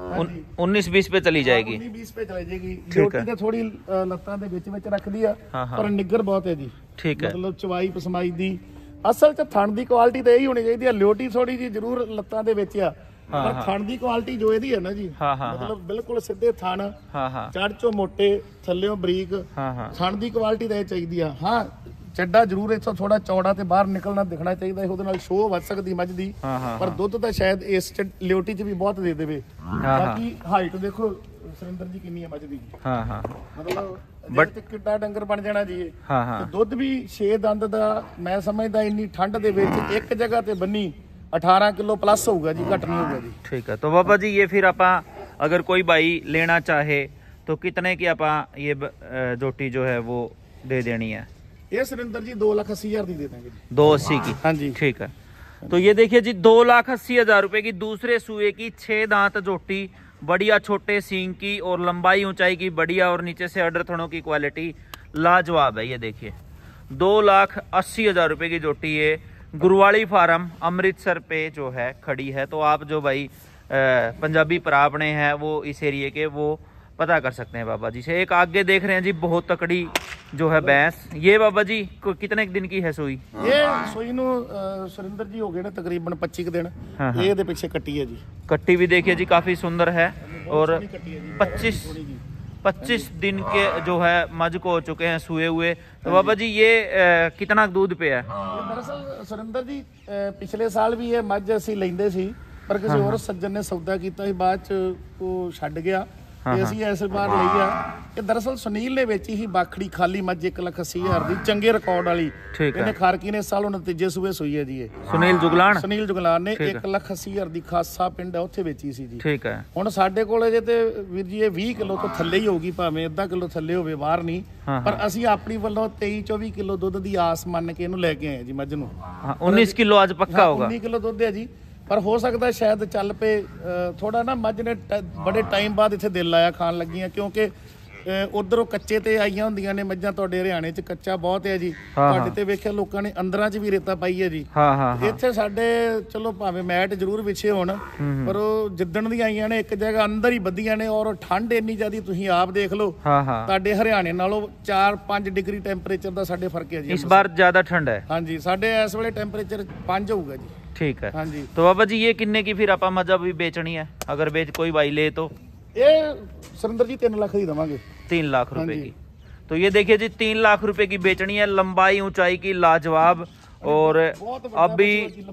उन्नीस बीस पे चली जाएगी, उन्नीस बीस पे चले जाएगी। ਲੋਟੀ ਤੇ ਥੋੜੀ ਲੱਤਾਂ ਦੇ ਵਿੱਚ ਵਿੱਚ ਰੱਖਦੀ ਆ, ਪਰ ਨਿੱਗਰ ਬਹੁਤ ਹੈ ਜੀ, ਠੀਕ ਹੈ। ਮਤਲਬ ਚਵਾਈ ਪਸਮਾਈ ਦੀ ਅਸਲ ਚ ਥਣ ਦੀ ਕੁਆਲਿਟੀ ਤਾਂ ਇਹੀ ਹੋਣੀ ਚਾਹੀਦੀ ਆ। ਲਿਓਟੀ ਥੋੜੀ ਜੀ ਜ਼ਰੂਰ ਲੱਤਾਂ ਦੇ ਵਿੱਚ ਆ, ਪਰ ਥਣ ਦੀ ਕੁਆਲਿਟੀ ਜੋ ਇਹਦੀ ਹੈ ਨਾ ਜੀ, ਮਤਲਬ ਬਿਲਕੁਲ ਸਿੱਧੇ ਥਣ, ਚੜ ਚੋਂ ਮੋਟੇ, ਥੱਲਿਓਂ ਬਰੀਕ, ਥਣ ਦੀ ਕੁਆਲਿਟੀ ਤਾਂ ਇਹ ਚਾਹੀਦੀ ਆ। ਹਾਂ ਚੱਡਾ ਜ਼ਰੂਰ ਇੱਥੋਂ ਥੋੜਾ ਚੌੜਾ ਤੇ ਬਾਹਰ ਨਿਕਲਣਾ ਦਿਖਣਾ ਚਾਹੀਦਾ, ਉਹਦੇ ਨਾਲ ਸ਼ੋਅ ਵੱਧ ਸਕਦੀ ਮੱਝ ਦੀ, ਪਰ ਦੁੱਧ ਤਾਂ ਸ਼ਾਇਦ ਇਸ ਲਿਓਟੀ ਚ ਵੀ ਬਹੁਤ ਦੇ ਦੇਵੇ। ਬਾਕੀ ਹਾਈਟ ਦੇਖੋ ਸੁਰਿੰਦਰ ਜੀ ਕਿੰਨੀ ਹੈ ਮੱਝ ਦੀ, ਹਾਂ ਹਾਂ ਮਤਲਬ ਬਟ ਕਿੱਡਾ ਡੰਗਰ ਬਣ ਜਾਣਾ ਜੀ ਇਹ। ਹਾਂ ਹਾਂ ਦੁੱਧ ਵੀ ਛੇ ਦੰਦ ਦਾ, ਮੈਂ ਸਮਝਦਾ ਇੰਨੀ ਠੰਡ ਦੇ ਵਿੱਚ ਇੱਕ ਜਗ੍ਹਾ ਤੇ ਬੰਨੀ अठारह किलो प्लस होगा जी, घट नहीं होगा जी। ठीक है। तो बाबा जी ये फिर आप अगर कोई भाई लेना चाहे तो कितने की आप ये जोटी जो है वो दे देनी है? ये सुरेंद्र जी दो लाख अस्सी हजार दी दे देंगे, दो अस्सी की। हाँ जी ठीक है। तो ये देखिए जी दो लाख अस्सी हजार रुपए की दूसरे सूए की छह दांत जोटी, बढ़िया छोटे सींग की और लंबाई ऊंचाई की बढ़िया, और नीचे से अडर थनों की क्वालिटी लाजवाब है। ये देखिए दो लाख अस्सी हजार रुपए की जोटी है, गुरवाली फार्म अमृतसर पे जो है खड़ी है। तो आप जो भाई पंजाबी परापने हैं वो इस एरिए के, वो पता कर सकते हैं बाबा जी से। एक आगे देख रहे हैं जी बहुत तकड़ी जो है भैंस, ये बाबा जी कितने दिन की है सुई? ये सुई नु सुरिंदर जी हो गए ना तकरीबन पच्चीस दिन। हाँ हाँ। ये दे पीछे कट्टी है जी, कट्टी भी देखिए जी काफी सुंदर है, और पच्चीस पच्चीस दिन के जो है मझ को हो चुके हैं सुए हुए। तो बाबा जी ये आ, कितना दूध पे है? दरअसल सुरिंदर जी पिछले साल भी ये मझ असी लेंदे सी, पर किसी और सज्जन ने सौदा किया, बाद च वो छड्ड गया, ਤੇ ਅਸੀਂ ਇਸ ਵਾਰ ਲਈ ਆ। ਇਹ ਦਰਅਸਲ ਸੁਨੀਲ ਨੇ ਵੇਚੀ ਸੀ ਬਾਖੜੀ ਖਾਲੀ ਮੱਝ ਇੱਕ ਲੱਖ ਅੱਸੀ ਹਜ਼ਾਰ ਦੀ, ਚੰਗੇ ਰਿਕਾਰਡ ਵਾਲੀ। ਇਹਨੇ ਖਾਰਕੀ ਨੇ ਸਾਲ ਹੁਣ ਤੀਜੇ ਸੂਏ ਸੂਈ ਹੈ ਜੀ। ਇਹ ਸੁਨੀਲ ਜੁਗਲਾਨ, ਸੁਨੀਲ ਜੁਗਲਾਨ ਨੇ ਇੱਕ ਲੱਖ ਅੱਸੀ ਹਜ਼ਾਰ ਦੀ, ਖਾਸਾ ਪਿੰਡ ਹੈ ਉੱਥੇ ਵੇਚੀ ਸੀ ਜੀ। ਠੀਕ ਹੈ। ਹੁਣ ਸਾਡੇ ਕੋਲ ਜੇ ਤੇ ਵੀਰ ਜੀ ਇਹ ਵੀਹ ਕਿਲੋ ਤੋਂ ਥੱਲੇ ਹੀ ਹੋਊਗੀ, ਭਾਵੇਂ ਅੱਧਾ ਕਿਲੋ ਥੱਲੇ ਹੋਵੇ, ਬਾਹਰ ਨਹੀਂ, ਪਰ ਅਸੀਂ ਆਪਣੀ ਵੱਲੋਂ ਤੇਈ ਚੌਵੀ ਕਿਲੋ ਦੁੱਧ ਦੀ ਆਸ ਮੰਨ ਕੇ ਇਹਨੂੰ ਲੈ ਕੇ ਆਏ ਜੀ ਮੱਝ ਨੂੰ। उन्नीस किलो आज पक्का होगा, उन्नीस किलो ਦੁੱਧ ਹੈ ਜੀ, ਪਰ ਹੋ ਸਕਦਾ ਸ਼ਾਇਦ ਚੱਲ ਪਏ ਥੋੜਾ ਨਾ। ਮੱਝ ਨੇ ਬੜੇ ਟਾਈਮ ਬਾਅਦ ਇੱਥੇ ਦਿਲ ਲਾਇਆ ਖਾਣ ਲੱਗੀਆਂ, ਕਿਉਂਕਿ ਉਧਰੋਂ ਕੱਚੇ ਤੇ ਆਈਆਂ ਹੁੰਦੀਆਂ ਨੇ ਮੱਝਾਂ। ਤੁਹਾਡੇ ਹਰਿਆਣੇ ਚ ਕੱਚਾ ਬਹੁਤ ਹੈ ਜੀ, ਤੁਹਾਡੇ ਤੇ ਵੇਖਿਆ ਲੋਕਾਂ ਨੇ ਅੰਦਰਾਂ ਚ ਵੀ ਰੇਤਾ ਪਾਈ ਹੈ ਜੀ। ਇੱਥੇ ਸਾਡੇ ਚਲੋ ਭਾਵੇਂ ਮੈਟ ਜ਼ਰੂਰ ਵਿਛੇ ਹੋਣ, ਪਰ ਉਹ ਜਿੱਦਣ ਦੀਆਂ ਆਈਆਂ ਨੇ ਇੱਕ ਜਗ੍ਹਾ ਅੰਦਰ ਹੀ ਬੱਧੀਆਂ ਨੇ, ਔਰ ਠੰਡ ਇੰਨੀ ਜ਼ਿਆਦੀ ਤੁਸੀਂ ਆਪ ਦੇਖ ਲਓ। ਤੁਹਾਡੇ ਹਰਿਆਣੇ ਨਾਲੋਂ ਚਾਰ ਪੰਜ ਡਿਗਰੀ ਟੈਂਪਰੇਚਰ ਦਾ ਸਾਡੇ ਫਰਕ ਹੈ ਜੀ। ਇਸ ਵਾਰ ਜ਼ਿਆਦਾ ਠੰਡ ਹੈ। ਹਾਂਜੀ ਸਾਡੇ ਇਸ ਵੇਲੇ ਟੈਂਪਰੇਚਰ ਪੰਜ ਹੋਊਗਾ जी। ठीक है। हाँ जी। तो बाबा जी ये किन्ने की फिर आप मजा भी बेचनी है, अगर बेच कोई भाई ले तो? ये सुरेंद्र जी तीन लाख दी देवांगे, तीन लाख रुपए की। तो ये देखिए जी तीन लाख रुपए की बेचनी है, लंबाई ऊंचाई की लाजवाब, और अभी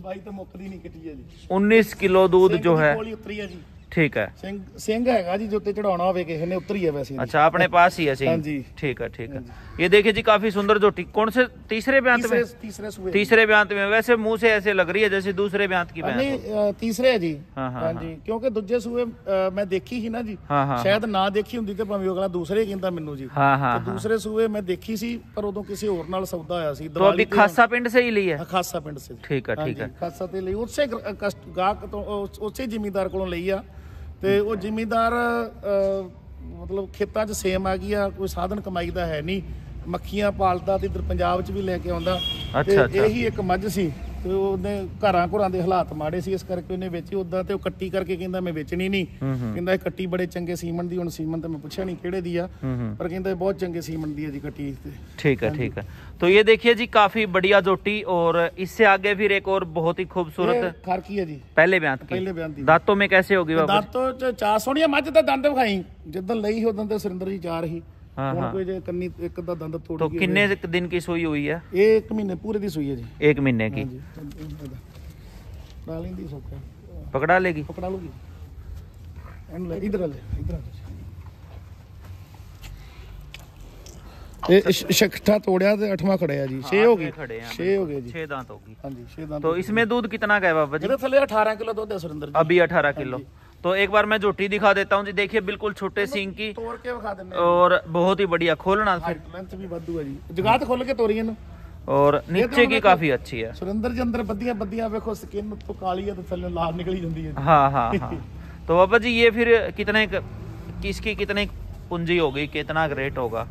उन्नीस किलो दूध जो है। ठीक है। सिंह सिंह हैगा जी, जो ते चढ़ाना होवे किसी ने उतरी है वैसे। अच्छा अपने पास ही है सिंह। हाँ जी। ठीक है ठीक है। ये देखिए जी काफी सुंदर जोटी, कौन से तीसरे ब्यांत में? तीसरे सूबे, तीसरे ब्यांत में। वैसे मुंह से ऐसे लग रही है जैसे दूसरे ब्यांत की भैंस। नहीं तीसरे है जी। हाँ हाँ जी, क्योंकि दूजे सूबे मैं देखी ही ना जी, शायद ना देखी हुंदी ते भाਵੇਂ अगला दूसरे कहंदा मैनू जी। हाँ हाँ। दूसरे सूबे मैं देखी सी, पर उदों किसी और नाल सौदा होया सी। तो अभी खासा पिंड से ही ली है? खासा पिंड से। ठीक है ठीक है। खासा ते ਲਈ ਉਸੇ ਗਾਹਕ ਤੋਂ ਉਸੇ ਜ਼ਿਮੀਂਦਾਰ ਕੋਲੋਂ ਲਈ ਆ, ਤੇ ਉਹ ਜ਼ਿਮੀਂਦਾਰ ਮਤਲਬ ਖੇਤਾਂ 'ਚ ਸੇਮ ਆ ਗਈ ਆ, ਕੋਈ ਸਾਧਨ ਕਮਾਈ ਦਾ ਹੈ ਨਹੀਂ, ਮੱਖੀਆਂ ਪਾਲਦਾ ਤੇ ਇਧਰ ਪੰਜਾਬ 'ਚ ਵੀ ਲੈ ਕੇ ਆਉਂਦਾ। ਤੇ ਇਹੀ ਇੱਕ ਮੱਝ ਸੀ, ਤੇ ਉਹਨੇ ਘਰਾਂ ਘਰਾਂ ਦੇ ਹਾਲਾਤ ਮਾੜੇ ਸੀ, ਇਸ ਕਰਕੇ ਉਹਨੇ ਵੇਚੀ। ਉਦਾਂ ਤੇ ਉਹ ਕੱਟੀ ਕਰਕੇ ਕਹਿੰਦਾ ਮੈਂ ਵੇਚਣੀ ਨਹੀਂ, ਕਹਿੰਦਾ ਇਹ ਕੱਟੀ ਬੜੇ ਚੰਗੇ ਸੀਮਨ ਦੀ। ਹੁਣ ਸੀਮਨ ਤਾਂ ਮੈਂ ਪੁੱਛਿਆ ਨਹੀਂ ਕਿਹੜੇ ਦੀ ਆ, ਪਰ ਕਹਿੰਦਾ ਬਹੁਤ ਚੰਗੇ ਸੀਮਨ ਦੀ ਹੈ ਜੀ ਕੱਟੀ। ठीक है ठीक है। तो ये देखिए जी काफी बढ़िया जोटी, और इससे आगे फिर एक और बहुत ही खूबसूरत खारकी है जी, पहले ब्यांत की। पहले ब्यांत दी। दांतों में कैसे होगी बाबा? दांतों च चार सोनिया मੱਝ ਦਾ ਦੰਦ ਵਿਖਾਈ, ਜਿੱਦਾਂ ਲਈ ਸੀ ਉਦੋਂ ਤੇ ਸੁਰਿੰਦਰ ਜੀ ਚਾਰ ਹੀ। ਹੁਣ ਕੋਈ ਜੇ ਕੰਨੀ ਇੱਕ ਦਾ ਦੰਦ ਤੋੜ ਗਿਆ। तो कितने दिन की सुई हुई है? ਇਹ ਇੱਕ ਮਹੀਨੇ ਪੂਰੇ ਦੀ ਸੂਈ ਹੈ ਜੀ। एक महीने की। डाल लेंदी सोका, पकड़ा लेगी, पकड़ा लोगी। एंड ले इधर ले, इधर ये छठा तोड़िया ते अठवां खड़े जी। छह हो गई, छह हो गए जी, छह दांत होगी। हां जी छह दांत। तो इसमें दूध कितना का है बाबा जी? मेरे थले अठारह किलो दूध है सुरेंद्र जी। अभी अठारह किलो। तो एक बार मैं जोटी दिखा देता हूँ जी, देखिए बिल्कुल छोटे सींग की, तोड़ के दिखा देने, और बहुत ही बढ़िया। खोलना फिर, लेंथ भी वादू है जी, जगात खोल के तोड़ी है, और नीचे की काफी अच्छी है सुरेंद्र जी। अंदर बद्दियां बद्दियां देखो, स्किन तो काली है तो थल्ले लाल निकली जाती है। हाँ हाँ हाँ। तो बाबा जी ये फिर कितने किसकी कितनी पूंजी होगी, कितना रेट होगा?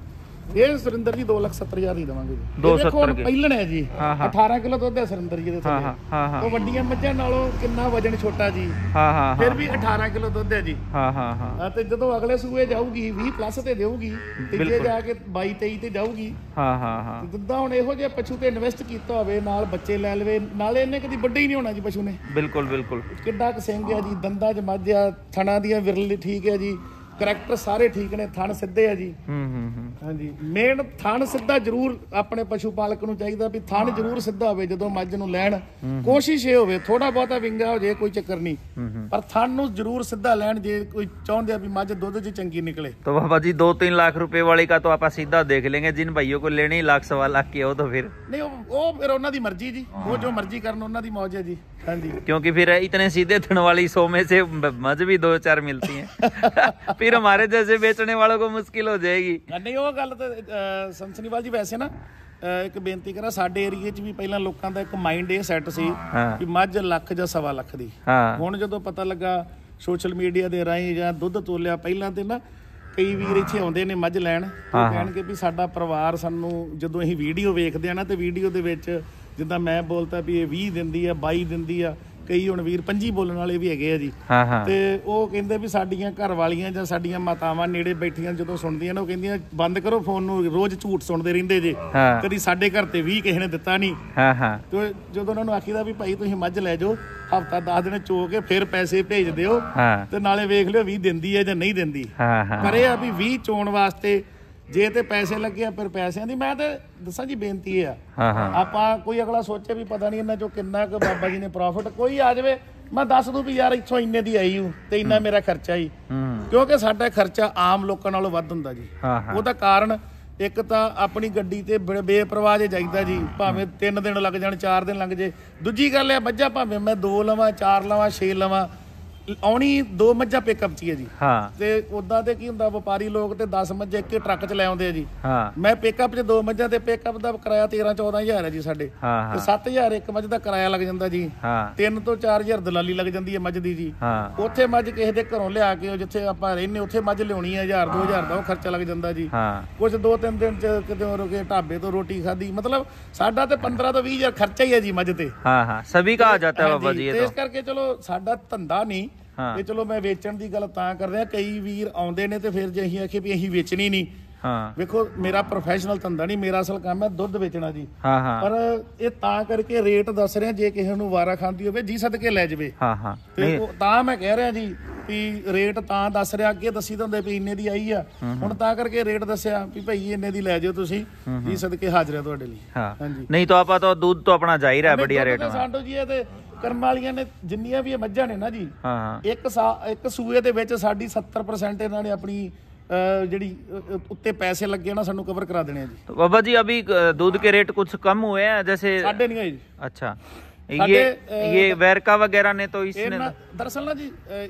ਇਹ ਸੁਰਿੰਦਰ ਜੀ ਦੋ ਲੱਖ ਸੱਤਰ ਹਜ਼ਾਰ ਹੀ ਦੇਵਾਂਗੇ ਜੀ। ਦੋ ਸੱਤਰ ਪਹਿਲਣ ਹੈ ਜੀ, ਅਠਾਰਾਂ ਕਿਲੋ ਦੁੱਧ ਹੈ ਸੁਰਿੰਦਰ ਜੀ ਦੇ ਥੱਲੇ। ਉਹ ਵੱਡੀਆਂ ਮੱਝਾਂ ਨਾਲੋਂ ਕਿੰਨਾ ਵਜਨ ਛੋਟਾ ਜੀ, ਹਾਂ ਹਾਂ ਫਿਰ ਵੀ ਅਠਾਰਾਂ ਕਿਲੋ ਦੁੱਧ ਹੈ ਜੀ। ਹਾਂ ਹਾਂ ਹਾਂ ਤੇ ਜਦੋਂ ਅਗਲੇ ਸੂਏ ਜਾਊਗੀ ਵੀਹ ਪਲੱਸ ਤੇ ਦੇਊਗੀ, ਤੀਜੇ ਜਾ ਕੇ ਬਾਈ ਤੇਈ ਤੇ ਜਾਊਗੀ। ਹਾਂ ਹਾਂ ਹਾਂ ਜਿੱਦਾਂ ਹੁਣ ਇਹੋ ਜਿਹੇ ਪਸ਼ੂ ਤੇ ਇਨਵੈਸਟ ਕੀਤਾ ਹੋਵੇ, ਨਾਲ ਬੱਚੇ ਲੈ ਲਵੇ, ਨਾਲੇ ਇਹਨੇ ਕਦੀ ਵੱਡਾ ਹੀ ਨਹੀਂ ਹੋਣਾ ਜੀ ਪਸ਼ੂ ਨੇ। ਬਿਲਕੁਲ ਬਿਲਕੁਲ। ਕਿੱਡਾ ਕੁ ਸਿੰਘ ਹੈ ਜੀ, ਦੰਦਾਂ 'ਚ ਮੱਝ ਆ, ਥਣਾ ਦੀਆਂ ਵਿਰਲੀ ਠੀਕ ਹੈ ਜੀ, ਕਰੈਕਟਰ ਸਾਰੇ ਠੀਕ ਨੇ, ਥਣ ਸਿੱਧੇ ਆ ਜੀ। ਹੂੰ ਹੂੰ ਹੂੰ ਹਾਂਜੀ, ਮੇਨ ਥਣ ਸਿੱਧਾ ਜ਼ਰੂਰ ਆਪਣੇ ਪਸ਼ੂ ਪਾਲਕ ਨੂੰ ਚਾਹੀਦਾ ਵੀ ਥਣ ਜ਼ਰੂਰ ਸਿੱਧਾ ਹੋਵੇ ਜਦੋਂ ਮੱਝ ਨੂੰ ਲੈਣ। ਕੋਸ਼ਿਸ਼ ਇਹ ਹੋਵੇ ਥੋੜਾ ਬਹੁਤਾ ਵਿੰਗਾ ਹੋ ਜਾਏ ਕੋਈ ਚੱਕਰ ਨਹੀਂ, ਪਰ ਥਣ ਨੂੰ ਜ਼ਰੂਰ ਸਿੱਧਾ ਲੈਣ ਜੇ ਕੋਈ ਚਾਹੁੰਦੇ ਆ ਵੀ ਮੱਝ ਦੁੱਧ 'ਚ ਚੰਗੀ ਨਿਕਲੇ। तो बाबा जी दो तीन लाख रुपए वाली का तो आप सीधा देख लेंगे, जिन भाइयों को लेनी लाख सवा लाख की हो तो फिर नहीं, वो फिर उन्होंने मर्जी जी, वो जो मर्जी करना उन्होंने मौज है जी। हाँ जी, क्योंकि फिर इतने सीधे थन वाली सौ में से मझ भी दो चार मिलती हैं फिर हमारे जैसे बेचने वालों को मुश्किल हो जाएगी। नहीं वो गल तो संसनीवाल जी वैसे ना ਇੱਕ ਬੇਨਤੀ ਕਰਾਂ, ਸਾਡੇ ਏਰੀਏ 'ਚ ਵੀ ਪਹਿਲਾਂ ਲੋਕਾਂ ਦਾ ਇੱਕ ਮਾਈਂਡ ਇਹ ਸੈੱਟ ਸੀ ਕਿ ਮੱਝ ਲੱਖ ਜਾਂ ਸਵਾ ਲੱਖ ਦੀ। ਹੁਣ ਜਦੋਂ ਪਤਾ ਲੱਗਾ ਸੋਸ਼ਲ ਮੀਡੀਆ ਦੇ ਰਾਹੀਂ ਜਾਂ ਦੁੱਧ ਤੋਲਿਆ, ਪਹਿਲਾਂ ਤੇ ਨਾ ਕਈ ਵੀਰ ਇੱਥੇ ਆਉਂਦੇ ਨੇ ਮੱਝ ਲੈਣ, ਉਹ ਕਹਿਣਗੇ ਵੀ ਸਾਡਾ ਪਰਿਵਾਰ ਸਾਨੂੰ ਜਦੋਂ ਅਸੀਂ ਵੀਡੀਓ ਵੇਖਦੇ ਆ ਨਾ, ਤੇ ਵੀਡੀਓ ਦੇ ਵਿੱਚ ਜਿੱਦਾਂ ਮੈਂ ਬੋਲਤਾ ਵੀ ਇਹ ਵੀਹ ਦਿੰਦੀ ਆ, ਬਾਈ ਦਿੰਦੀ ਆ, ਕਈ ਹੁਣ ਵੀਰ ਪੰਜੀ ਬੋਲਣ ਵਾਲੇ ਵੀ ਹੈਗੇ ਆ ਜੀ। ਤੇ ਉਹ ਕਹਿੰਦੇ ਵੀ ਸਾਡੀਆਂ ਘਰ ਵਾਲੀਆਂ ਜਾਂ ਸਾਡੀਆਂ ਮਾਤਾਵਾਂ ਨੇੜੇ ਬੈਠੀਆਂ ਜਦੋਂ ਸੁਣਦੀਆਂ ਨੇ, ਉਹ ਕਹਿੰਦੀਆਂ ਬੰਦ ਕਰੋ ਫੋਨ ਨੂੰ, ਰੋਜ਼ ਝੂਠ ਸੁਣਦੇ ਰਹਿੰਦੇ ਜੇ, ਕਦੀ ਸਾਡੇ ਘਰ ਤੇ ਵੀਹ ਕਿਸੇ ਨੇ ਦਿੱਤਾ ਨਹੀਂ। ਤੇ ਜਦੋਂ ਉਹਨਾਂ ਨੂੰ ਆਖੀਦਾ ਵੀ ਭਾਈ ਤੁਸੀਂ ਮੱਝ ਲੈ ਜਾਓ, ਹਫਤਾ ਦਸ ਦਿਨ ਚੋ ਕੇ ਫਿਰ ਪੈਸੇ ਭੇਜ ਦਿਓ, ਤੇ ਨਾਲੇ ਵੇਖ ਲਿਓ ਵੀਹ ਦਿੰਦੀ ਹੈ ਜਾਂ ਨਹੀਂ ਦਿੰਦੀ। ਪਰ ਇਹ ਆ ਵੀ ਵੀਹ ਚੋਣ ਵਾਸਤੇ ਜੇ ਤੇ ਪੈਸੇ ਲੱਗੇ ਆ, ਫਿਰ ਪੈਸਿਆਂ ਦੀ ਮੈਂ ਤੇ ਦੱਸਾਂ ਜੀ ਬੇਨਤੀ ਇਹ ਆ, ਆਪਾਂ ਕੋਈ ਅਗਲਾ ਸੋਚੇ ਵੀ ਪਤਾ ਨਹੀਂ ਇਹਨਾਂ ਚੋਂ ਕਿੰਨਾ ਕੁ ਬਾਬਾ ਜੀ ਨੇ ਪ੍ਰੋਫਿਟ, ਕੋਈ ਆ ਜਾਵੇ ਮੈਂ ਦੱਸ ਦੂੰ ਵੀ ਯਾਰ ਇੱਥੋਂ ਇੰਨੇ ਦੀ ਆਈ ਹੂੰ ਤੇ ਇੰਨਾ ਮੇਰਾ ਖਰਚਾ ਹੀ, ਕਿਉਂਕਿ ਸਾਡਾ ਖਰਚਾ ਆਮ ਲੋਕਾਂ ਨਾਲੋਂ ਵੱਧ ਹੁੰਦਾ ਜੀ। ਉਹਦਾ ਕਾਰਨ ਇੱਕ ਤਾਂ ਆਪਣੀ ਗੱਡੀ ਤੇ ਬੇਪਰਵਾਹ ਜੇ ਜਾਈਦਾ ਜੀ, ਭਾਵੇਂ ਤਿੰਨ ਦਿਨ ਲੱਗ ਜਾਣ, ਚਾਰ ਦਿਨ ਲੱਗ ਜੇ। ਦੂਜੀ ਗੱਲ ਹੈ ਮੱਝਾਂ ਭਾਵੇਂ ਮੈਂ ਦੋ ਲਵਾਂ, ਚਾਰ ਲਵਾਂ, ਛੇ ਲਵਾਂ, ਆਉਣੀ ਦੋ ਮੱਝਾਂ ਪਿਕਅਪ 'ਚ ਹੈ ਜੀ। ਤੇ ਉਦਾਂ ਤੇ ਕੀ ਹੁੰਦਾ, ਵਪਾਰੀ ਲੋਕ ਤੇ ਦਸ ਮੱਝਾਂ ਇੱਕ ਟਰੱਕ 'ਚ ਲੈ ਆਉਂਦੇ ਆ ਜੀ। ਮੈਂ ਪਿਕਅਪ 'ਚ ਦੋ ਮੱਝਾਂ, ਤੇ ਪਿਕਅਪ ਦਾ ਕਿਰਾਇਆ ਤੇਰਾਂ ਚੌਦਾਂ ਹਜ਼ਾਰ ਹੈ ਜੀ ਸਾਡੇ, ਤੇ ਸੱਤ ਹਜ਼ਾਰ ਇੱਕ ਮੱਝ ਦਾ ਕਿਰਾਇਆ ਲੱਗ ਜਾਂਦਾ ਜੀ। ਤਿੰਨ ਤੋਂ ਚਾਰ ਹਜ਼ਾਰ ਦਲਾਲੀ ਲੱਗ ਜਾਂਦੀ ਹੈ ਮੱਝ ਦੀ ਜੀ। ਉੱਥੇ ਮੱਝ ਕਿਸੇ ਦੇ ਘਰੋਂ ਲਿਆ ਕੇ ਜਿੱਥੇ ਆਪਾਂ ਰਹਿੰਦੇ ਉੱਥੇ ਮੱਝ ਲਿਆਉਣੀ ਹੈ, ਹਜ਼ਾਰ ਦੋ ਹਜ਼ਾਰ ਦਾ ਉਹ ਖਰਚਾ ਲੱਗ ਜਾਂਦਾ ਜੀ। ਕੁਛ ਦੋ ਤਿੰਨ ਦਿਨ 'ਚ ਕਿਤੇ ਰੁਕੇ ਢਾਬੇ ਤੋਂ ਰੋਟੀ ਖਾਧੀ, ਮਤਲਬ ਸਾਡਾ ਤੇ ਪੰਦਰਾਂ ਤੋਂ ਵੀਹ ਹਜ਼ਾਰ ਖਰਚਾ ਹੀ ਹੈ ਜੀ ਮੱਝ ਤੇ। ਸਭੀ ਕਹਾ ਜਾਤਾ ਹੈ ਬਾਬਾ ਜੀ। ਇਸ ਕਰਕੇ ਚਲੋ ਸਾਡਾ ਧੰਦਾ ਨਹੀਂ ਇਹ, ਚਲੋ ਮੈਂ ਵੇਚਣ ਦੀ ਗੱਲ ਤਾਂ ਕਰ ਰਿਹਾ, ਕਈ ਵੀਰ ਆਉਂਦੇ ਨੇ ਤੇ ਫਿਰ ਜੇ ਅਸੀਂ ਆਖੇ ਵੀ ਅਸੀਂ ਵੇਚਣੀ ਨਹੀਂ, ਵੇਖੋ ਮੇਰਾ ਪ੍ਰੋਫੈਸ਼ਨਲ ਧੰਦਾ ਨਹੀਂ, ਮੇਰਾ ਅਸਲ ਕੰਮ ਹੈ ਦੁੱਧ ਵੇਚਣਾ ਜੀ। ਪਰ ਇਹ ਤਾਂ ਕਰਕੇ ਰੇਟ ਦੱਸ ਰਿਹਾ, ਜੇ ਕਿਸੇ ਨੂੰ ਵਾਰਾ ਖਾਂਦੀ ਹੋਵੇ ਜੀ ਸਦਕੇ ਲੈ ਜਾਵੇ। ਤੇ ਤਾਂ ਮੈਂ ਕਹਿ ਰਿਹਾ ਜੀ ਵੀ ਰੇਟ ਤਾਂ ਦੱਸ ਰਿਹਾ, ਅੱਗੇ ਦੱਸੀ ਤਾਂ ਹੁੰਦੇ ਵੀ ਇੰਨੇ ਦੀ ਆਈ ਆ, ਹੁਣ ਤਾਂ ਕਰਕੇ ਰੇਟ ਦੱਸਿਆ ਵੀ ਭਾਈ ਇੰਨੇ ਦੀ ਲੈ ਜਾਓ ਤੁਸੀਂ, ਜੀ ਸਦਕੇ ਹਾਜ਼ਰ ਹੈ ਤੁਹਾਡੇ ਲਈ। ਹਾਂਜੀ, ਨਹੀਂ ਤਾਂ ਆਪਾਂ ਤਾਂ ਦੁੱਧ ਤੋਂ ਆਪਣਾ ਜਾ ਹੀ ਰਿਹਾ ਬੜੀਆ ਰੇਟ ਸਾਡੋ ਜੀ। ਇਹ ਤੇ ਕਰਮ ਵਾਲੀਆਂ ਨੇ ਜਿੰਨੀਆਂ ਵੀ ਇਹ ਮੱਝਾਂ ਨੇ ਨਾ ਜੀ, ਇੱਕ ਇੱਕ ਸੂਏ ਦੇ ਵਿੱਚ ਸਾਡੀ ਸੱਤਰ ਪਰਸੈਂਟ ਇਹਨਾਂ ਨੇ ਆਪਣੀ ਜਿਹੜੀ ਉੱਤੇ ਪੈਸੇ ਲੱਗੇ ਨਾ ਸਾਨੂੰ ਕਵਰ ਕਰਾ ਦੇਣੇ ਜੀ। बाबा जी अभी दूध के रेट कुछ कम हुए हैं जैसे? साढ़े नहीं है जी। अच्छा, ये ये वैरका वगैरह ने तो इसने दरअसल ना जी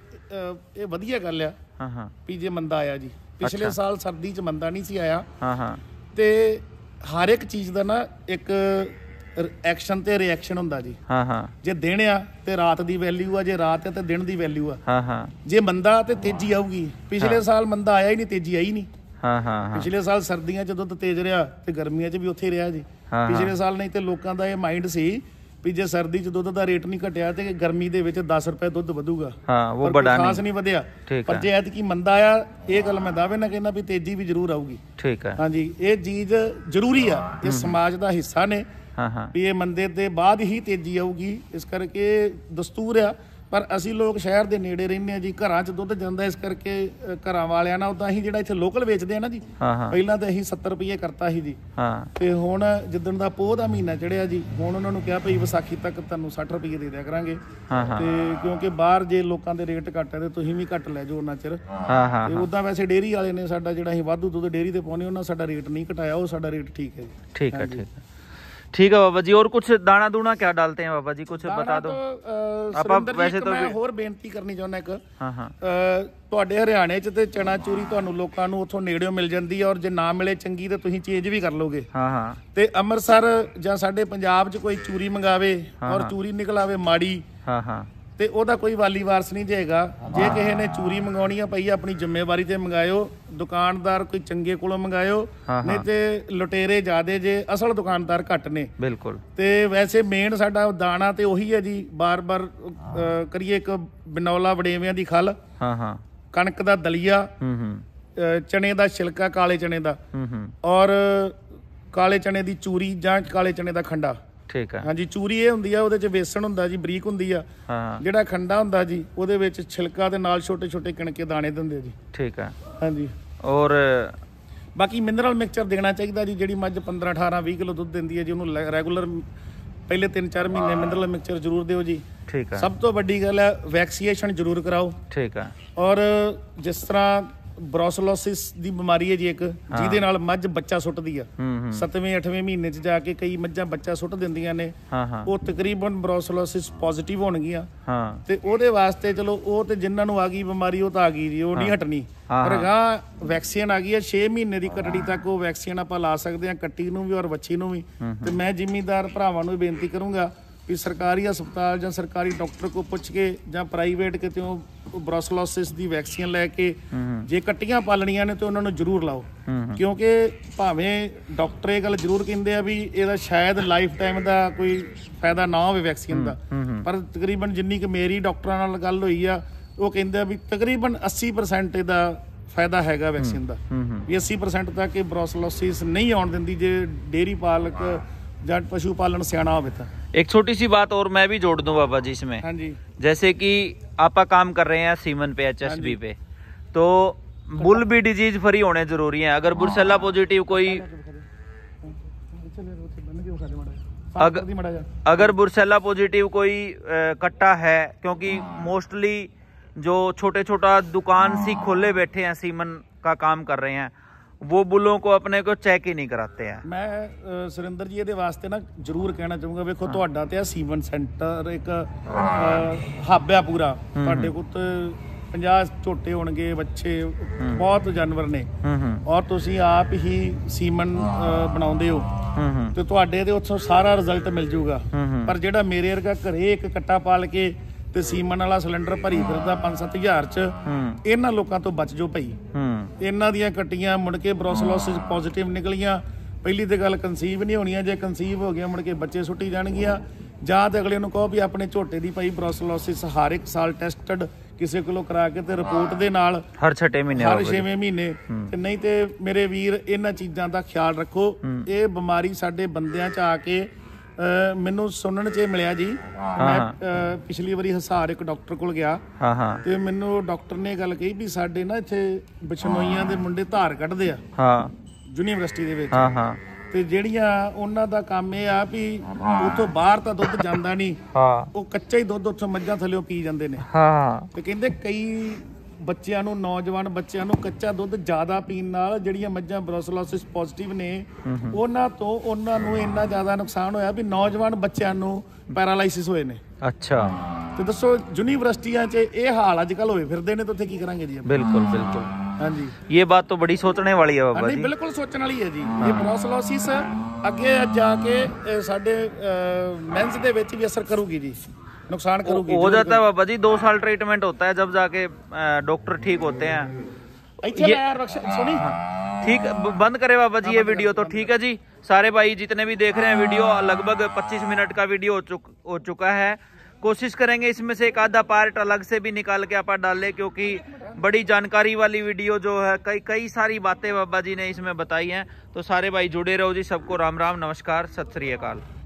ਇਹ ਵਧੀਆ ਗੱਲ ਆ। ਹਾਂ ਹਾਂ, ਵੀ ਜੇ ਮੰਦਾ ਆਇਆ ਜੀ, ਪਿਛਲੇ ਸਾਲ ਸਰਦੀ 'ਚ ਮੰਦਾ ਨਹੀਂ ਸੀ ਆਇਆ। ਹਾਂ ਹਾਂ, ਤੇ ਹਰ ਇੱਕ ਚੀਜ਼ ਦਾ ਨਾ ਇੱਕ ਐਕਸ਼ਨ ਤੇ ਰਿਐਕਸ਼ਨ ਹੁੰਦਾ ਜੀ। ਹਾਂ ਹਾਂ, ਜੇ ਦਿਨ ਆ ਤੇ ਰਾਤ ਦੀ ਵੈਲਿਊ ਆ, ਜੇ ਰਾਤ ਆ ਤੇ ਦਿਨ ਦੀ ਵੈਲਿਊ ਆ। ਹਾਂ ਹਾਂ, ਜੇ ਮੰਦਾ ਤੇ ਤੇਜ਼ੀ ਆਊਗੀ। ਪਿਛਲੇ ਸਾਲ ਮੰਦਾ ਆਇਆ ਹੀ ਨਹੀਂ, ਤੇਜ਼ੀ ਆਈ ਨਹੀਂ। ਹਾਂ ਹਾਂ, ਪਿਛਲੇ ਸਾਲ ਸਰਦੀਆਂ 'ਚ ਦੁੱਧ ਤੇਜ਼ ਰਿਹਾ ਤੇ ਗਰਮੀਆਂ 'ਚ ਵੀ ਉੱਥੇ ਰਿਹਾ ਜੀ ਪਿਛਲੇ ਸਾਲ। ਨਹੀਂ ਤੇ ਲੋਕਾਂ ਦਾ ਇਹ ਮਾਈਂਡ ਸੀ ਵੀ ਜੇ ਸਰਦੀ 'ਚ ਦੁੱਧ ਦਾ ਰੇਟ ਨਹੀਂ ਘਟਿਆ ਤੇ ਗਰਮੀ ਦੇ ਵਿੱਚ ਦਸ ਰੁਪਏ ਦੁੱਧ ਵਧੂਗਾ। ਹਾਂ, ਉਹ ਬੜਾ ਖਾਸ ਨਹੀਂ ਵਧਿਆ। ਪਰ ਜੇ ਐਤਕੀ ਮੰਦਾ ਆ, ਇਹ ਗੱਲ ਮੈਂ ਦਾਅਵੇ ਨਾਲ ਕਹਿੰਦਾ ਵੀ ਤੇਜ਼ੀ ਵੀ ਜ਼ਰੂਰ ਆਊਗੀ। ਠੀਕ ਹੈ, ਹਾਂਜੀ, ਇਹ ਚੀਜ਼ ਜ਼ਰੂਰੀ ਆ, ਇਹ ਸਮਾਜ ਦਾ ਹਿੱਸਾ ਨੇ। ਹਾਂ ਹਾਂ, ਵੀ ਇਹ ਮੰਦੇ ਦੇ ਬਾਅਦ ਹੀ ਤੇਜ਼ੀ ਆਊਗੀ, ਇਸ ਕਰਕੇ ਦਸਤੂਰ ਆ। ਪਰ ਅਸੀਂ ਲੋਕ ਸ਼ਹਿਰ ਦੇ ਨੇੜੇ ਰਹਿੰਦੇ ਆ ਜੀ, ਘਰਾਂ 'ਚ ਦੁੱਧ ਜਾਂਦਾ, ਇਸ ਕਰਕੇ ਘਰਾਂ ਵਾਲਿਆਂ ਨਾਲ ਉਦਾਂ ਅਸੀਂ ਜਿਹੜਾ ਇੱਥੇ ਲੋਕਲ ਵੇਚਦੇ ਆ ਨਾ ਜੀ, ਪਹਿਲਾਂ ਤਾਂ ਅਸੀਂ ਸੱਤਰ ਰੁਪਏ ਕਰਤਾ ਸੀ ਜੀ। ਤੇ ਹੁਣ ਜਿੱਦਣ ਦਾ ਪੋਹ ਦਾ ਮਹੀਨਾ ਚੜਿਆ ਜੀ, ਹੁਣ ਉਹਨਾਂ ਨੂੰ ਕਿਹਾ ਭਈ ਵਿਸਾਖੀ ਤੱਕ ਤੁਹਾਨੂੰ ਸੱਠ ਰੁਪਏ ਦੇ ਦਿਆ ਕਰਾਂਗੇ। ਤੇ ਕਿਉਂਕਿ ਬਾਹਰ ਜੇ ਲੋਕਾਂ ਦੇ ਰੇਟ ਘੱਟ ਹੈ ਤੇ ਤੁਸੀਂ ਵੀ ਘੱਟ ਲੈ ਜਾਓ ਉਹਨਾਂ ਚਿਰ। ਤੇ ਉਦਾਂ ਵੈਸੇ ਡੇਅਰੀ ਵਾਲੇ ਨੇ ਸਾਡਾ ਜਿਹੜਾ ਅਸੀਂ ਵਾਧੂ ਦੁੱਧ ਡੇਅਰੀ ਤੇ ਪਾਉਂਦੇ, ਉਹਨਾਂ ਸਾਡਾ ਰੇਟ ਨਹੀਂ ਘਟਾਇਆ, ਉਹ ਸਾਡਾ ਰੇਟ ਠੀਕ ਹੈ ਜੀ। ठीक है, ठीक है, ठीक है बाबा जी। और कुछ दाना दूना क्या डालते हैं बाबा जी, कुछ बता दो। आप वैसे तो मैं ਹੋਰ ਬੇਨਤੀ ਕਰਨੀ ਚਾਹੁੰਦਾ ਇੱਕ, ਹਾਂ ਹਾਂ, ਤੁਹਾਡੇ ਹਰਿਆਣੇ 'ਚ ਤੇ ਚਨਾ ਚੂਰੀ ਤੁਹਾਨੂੰ ਲੋਕਾਂ ਨੂੰ ਉੱਥੋਂ ਨੇੜਿਓਂ ਮਿਲ ਜਾਂਦੀ ਹੈ, ਔਰ ਜੇ ਨਾ ਮਿਲੇ ਚੰਗੀ ਤਾਂ ਤੁਸੀਂ ਚੇਂਜ ਵੀ ਕਰ ਲੋਗੇ। ਹਾਂ ਹਾਂ, ਤੇ ਅੰਮ੍ਰਿਤਸਰ ਜਾਂ ਸਾਡੇ ਪੰਜਾਬ 'ਚ ਕੋਈ ਚੂਰੀ ਮੰਗਾਵੇ ਔਰ ਚੂਰੀ ਨਿਕਲ ਆਵੇ ਮਾੜੀ, ਹਾਂ ਹਾਂ, ਤੇ ਉਹਦਾ ਕੋਈ ਵਾਲੀ ਵਾਰਸ ਨਹੀਂ ਜਾਏਗਾ। ਜੇ ਕਿਸੇ ਨੇ ਚੂਰੀ ਮੰਗਾਉਣੀ ਆ ਪਈ ਆਪਣੀ ਜ਼ਿੰਮੇਵਾਰੀ ਤੇ ਮੰਗਾਇਓ, ਦੁਕਾਨਦਾਰ ਕੋਈ ਚੰਗੇ ਕੋਲੋਂ ਮੰਗਾਇਓ, ਨਹੀਂ ਤੇ ਲੁਟੇਰੇ ਜ਼ਿਆਦੇ ਜੇ, ਅਸਲ ਦੁਕਾਨਦਾਰ ਘੱਟ ਨੇ। ਬਿਲਕੁਲ। ਤੇ ਵੈਸੇ ਮੇਨ ਸਾਡਾ ਦਾਣਾ ਤੇ ਉਹੀ ਹੈ ਜੀ, ਬਾਰ-ਬਾਰ ਕਰੀਏ ਇੱਕ ਬਿਨੌਲਾ ਵੜੇਵਿਆਂ ਦੀ ਖਲ, ਹਾਂ ਹਾਂ, ਕਣਕ ਦਾ ਦਲੀਆ, ਹੂੰ ਹੂੰ, ਚਨੇ ਦਾ ਛਿਲਕਾ, ਕਾਲੇ ਚਨੇ ਦਾ, ਹੂੰ ਹੂੰ, ਔਰ ਕਾਲੇ ਚਨੇ ਦੀ ਚੂਰੀ ਜਾਂ ਕਾਲੇ ਚਨੇ ਦਾ ਖੰਡਾ। ਠੀਕ ਹੈ। ਹਾਂਜੀ, ਚੂਰੀ ਇਹ ਹੁੰਦੀ ਆ, ਉਹਦੇ ਚ ਵੇਸਣ ਹੁੰਦਾ ਜੀ, ਬਰੀਕ ਹੁੰਦੀ ਆ। ਜਿਹੜਾ ਖੰਡਾ ਹੁੰਦਾ ਜੀ, ਉਹਦੇ ਵਿੱਚ ਛਿਲਕਾ ਦੇ ਨਾਲ ਛੋਟੇ ਛੋਟੇ ਕਣਕੇ ਦਾਣੇ ਦਿੰਦੇ ਜੀ। ਠੀਕ ਹੈ। ਹਾਂਜੀ। ਔਰ ਬਾਕੀ ਮਿਨਰਲ ਮਿਕਸਚਰ ਦੇਣਾ ਚਾਹੀਦਾ ਜੀ। ਜਿਹੜੀ ਮੱਝ ਪੰਦਰਾਂ ਅਠਾਰਾਂ ਵੀਹ ਕਿਲੋ ਦੁੱਧ ਦਿੰਦੀ ਹੈ ਜੀ, ਉਹਨੂੰ ਰੈਗੂਲਰ ਪਹਿਲੇ ਤਿੰਨ ਚਾਰ ਮਹੀਨੇ ਮਿਨਰਲ ਮਿਕਸਚਰ ਜ਼ਰੂਰ ਦਿਓ ਜੀ। ਠੀਕ ਹੈ। ਸਭ ਤੋਂ ਵੱਡੀ ਗੱਲ ਹੈ ਵੈਕਸੀਨੇਸ਼ਨ ਜ਼ਰੂਰ ਕਰਾਓ। ਠੀਕ ਹੈ। ਔਰ ਜਿਸ ਤਰ੍ਹਾਂ ਬਰੋਸਲੋਸਿਸ ਦੀ ਬਿਮਾਰੀ ਹੈ ਜੀ ਇੱਕ, ਜਿਹਦੇ ਨਾਲ ਮੱਝ ਬੱਚਾ ਸੁੱਟਦੀ ਆ, ਸੱਤਵੇਂ ਅੱਠਵੇਂ ਮਹੀਨੇ ਚ ਜਾ ਕੇ ਕਈ ਮੱਝਾਂ ਬੱਚਾ ਸੁੱਟ ਦਿੰਦੀਆਂ ਨੇ, ਉਹ ਤਕਰੀਬਨ ਬਰੋਸਲੋਸਿਸ ਪੋਜ਼ਿਟਿਵ ਹੋਣਗੀਆਂ। ਤੇ ਉਹਦੇ ਵਾਸਤੇ ਚਲੋ ਉਹ ਤੇ ਜਿਨ੍ਹਾਂ ਨੂੰ ਆ ਗਈ ਬਿਮਾਰੀ ਉਹ ਤਾਂ ਆ ਗਈ ਜੀ, ਉਹ ਨਹੀਂ ਹਟਣੀ। ਪਰ ਅਗਾਂਹ ਵੈਕਸੀਨ ਆ ਗਈ ਹੈ, ਛੇ ਮਹੀਨੇ ਦੀ ਕੱਟੜੀ ਤੱਕ ਉਹ ਵੈਕਸੀਨ ਆਪਾਂ ਲਾ ਸਕਦੇ ਹਾਂ, ਕੱਟੀ ਨੂੰ ਵੀ ਔਰ ਵੱਛੀ ਨੂੰ ਵੀ। ਤੇ ਮੈਂ ਜ਼ਿਮੀਂਦਾਰ ਭਰਾਵਾਂ ਨੂੰ ਬੇਨਤੀ ਕਰੂੰਗਾ ਵੀ ਸਰਕਾਰੀ ਹਸਪਤਾਲ ਜਾਂ ਸਰਕਾਰੀ ਡਾਕਟਰ ਕੋਲ ਪੁੱਛ ਕੇ ਜਾਂ ਪ੍ਰਾਈਵੇਟ ਕਿਤੇੋਂ ਬਰੋਸਲੋਸਿਸ ਦੀ ਵੈਕਸੀਨ ਲੈ ਕੇ, ਜੇ ਕੱਟੀਆਂ ਪਾਲਣੀਆਂ ਨੇ ਤੇ ਉਹਨਾਂ ਨੂੰ ਜ਼ਰੂਰ ਲਾਓ। ਕਿਉਂਕਿ ਭਾਵੇਂ ਡਾਕਟਰ ਇਹ ਗੱਲ ਜ਼ਰੂਰ ਕਹਿੰਦੇ ਆ ਵੀ ਇਹਦਾ ਸ਼ਾਇਦ ਲਾਈਫ ਟਾਈਮ ਦਾ ਕੋਈ ਫਾਇਦਾ ਨਾ ਹੋਵੇ ਵੈਕਸੀਨ ਦਾ, ਪਰ ਤਕਰੀਬਨ ਜਿੰਨੀ ਕਿ ਮੇਰੀ ਡਾਕਟਰਾਂ ਨਾਲ ਗੱਲ ਹੋਈ ਆ, ਉਹ ਕਹਿੰਦੇ ਆ ਵੀ ਤਕਰੀਬਨ ਅੱਸੀ ਪ੍ਰਸੈਂਟ ਇਹਦਾ ਫਾਇਦਾ ਹੈਗਾ ਵੈਕਸੀਨ ਦਾ, ਵੀ अस्सी परसेंट तक ये ब्रोसलोसिस नहीं आने देंदी जे डेयरी पालक या पशु पालन सियाना होवे तां। एक छोटी सी बात और मैं भी जोड़ दूं बाबा जी इसमें। हाँ जी। जैसे कि आप काम कर रहे हैं सीमन पे, एच एस बी पे, तो बुल भी डिजीज फ्री होने जरूरी है। अगर बुरसेला पॉजिटिव कोई अगर, अगर बुरसेला पॉजिटिव कोई कट्टा है, क्योंकि मोस्टली जो छोटे छोटा दुकान सी खोले बैठे हैं सीमन का काम कर रहे हैं, वो बुलों को अपने को चेक ही नहीं कराते हैं। मैं सुरिंदर जी ये वास्ते ना जरूर कहना चाहूँगा, वेखो तुहाडा ते सीमन सेंटर एक हब है पूरा, तुहाडे कोल पचास झोटे होणगे, बच्चे बहुत जानवर ने, और तुसीं आप ही सीमन बनाउंदे हो ते तुहाडे ते उत्थों सारा रिजल्ट मिल जूगा। पर जिहड़ा मेरे वर्गा घरे एक कट्टा पाल के ते सीमन वाला सिलेंडर भरी फिरदा पंज सत्त हज़ार च, इन्हां लोकां तो बच जाओ भाई। इन्हां दियां कट्टियां मुड़ के ब्रोसलोसिस पॉजिटिव निकलियां, पहली तो गल कंसीव नहीं होनी, जे कंसीव हो गया मुड़ के बच्चे सुट्टी जाणगियां, जां ते अगले नूं कहो भी अपने झोटे दी भाई ब्रोसलोसिस हर एक साल टेस्टड किसी कोलों करा के ते रिपोर्ट दे नाल हर छठे महीने हर छेवें महीने ते नहीं ते मेरे वीर इन्हां चीज़ां दा ख्याल रखो। ये बीमारी साडे बंदियां च आके ਮੈਨੂੰ ਸੁਣਨ ਚ ਮਿਲਿਆ ਜੀ, ਮੈਂ ਪਿਛਲੀ ਵਾਰੀ ਹਸਾਰ ਇੱਕ ਡਾਕਟਰ ਕੋਲ ਗਿਆ ਤੇ ਮੈਨੂੰ ਡਾਕਟਰ ਨੇ ਗੱਲ ਕਹੀ ਵੀ ਸਾਡੇ ਨਾ ਇੱਥੇ ਬਿਸ਼ਨੋਈਆਂ ਦੇ ਮੁੰਡੇ ਧਾਰ ਕੱਢਦੇ ਆ ਯੂਨੀਵਰਸਿਟੀ ਦੇ ਵਿੱਚ, ਤੇ ਜਿਹੜੀਆਂ ਉਹਨਾਂ ਦਾ ਕੰਮ ਇਹ ਆ ਵੀ ਉਥੋਂ ਬਾਹਰ ਤਾਂ ਦੁੱਧ ਜਾਂਦਾ ਨਹੀਂ, ਉਹ ਕੱਚਾ ਹੀ ਦੁੱਧ ਉੱਥੋਂ ਮੱਝਾਂ ਥੱਲਿਓਂ ਪੀ ਜਾਂਦੇ ਨੇ। ਤੇ ਕਹਿੰਦੇ ਕਈ ਬੱਚਿਆਂ ਨੂੰ, ਨੌਜਵਾਨ ਬੱਚਿਆਂ ਨੂੰ ਕੱਚਾ ਦੁੱਧ ਜ਼ਿਆਦਾ ਪੀਣ ਨਾਲ ਜਿਹੜੀਆਂ ਮੱਝਾਂ ਬਰੋਸਲੋਸਿਸ ਪੋਜ਼ਿਟਿਵ ਨੇ ਉਹਨਾਂ ਤੋਂ ਉਹਨਾਂ ਨੂੰ ਇੰਨਾ ਜ਼ਿਆਦਾ ਨੁਕਸਾਨ ਹੋਇਆ ਵੀ ਨੌਜਵਾਨ ਬੱਚਿਆਂ ਨੂੰ ਪੈਰਾਲਾਈਸਿਸ ਹੋਏ ਨੇ। ਅੱਛਾ। ਤੇ ਦੱਸੋ ਯੂਨੀਵਰਸਿਟੀਆਂ 'ਚ ਇਹ ਹਾਲ ਅੱਜ ਕੱਲ ਹੋਏ ਫਿਰਦੇ ਨੇ ਤਾਂ ਉੱਥੇ ਕੀ ਕਰਾਂਗੇ ਜੀ? ਬਿਲਕੁਲ ਬਿਲकुल। हाँ जी, ये बात तो बड़ी सोचने वाली है बाबा जी। बिल्कुल सोचने वाली है जी। ये ब्रोसलोसिस अगे जाके साडे मेंस दे विच भी असर करूगी जी, नुकसान करूगी, हो जाता है बाबा जी। दो साल ट्रीटमेंट होता है, जब जाके डॉक्टर ठीक होते हैं। सुनी ठीक, बंद करे बाबा जी ये वीडियो तो। ठीक है जी, सारे भाई जितने भी देख रहे हैं वीडियो, लगभग पच्चीस मिनट का वीडियो हो, चुक, हो चुका है। कोशिश करेंगे इसमें से एक आधा पार्ट अलग से भी निकाल के आप डाल लें, क्योंकि बड़ी जानकारी वाली वीडियो जो है, कई कई सारी बातें बाबा जी ने इसमें बताई हैं। तो सारे भाई जुड़े रहो जी। सबको राम राम, नमस्कार, सत श्री अकाल।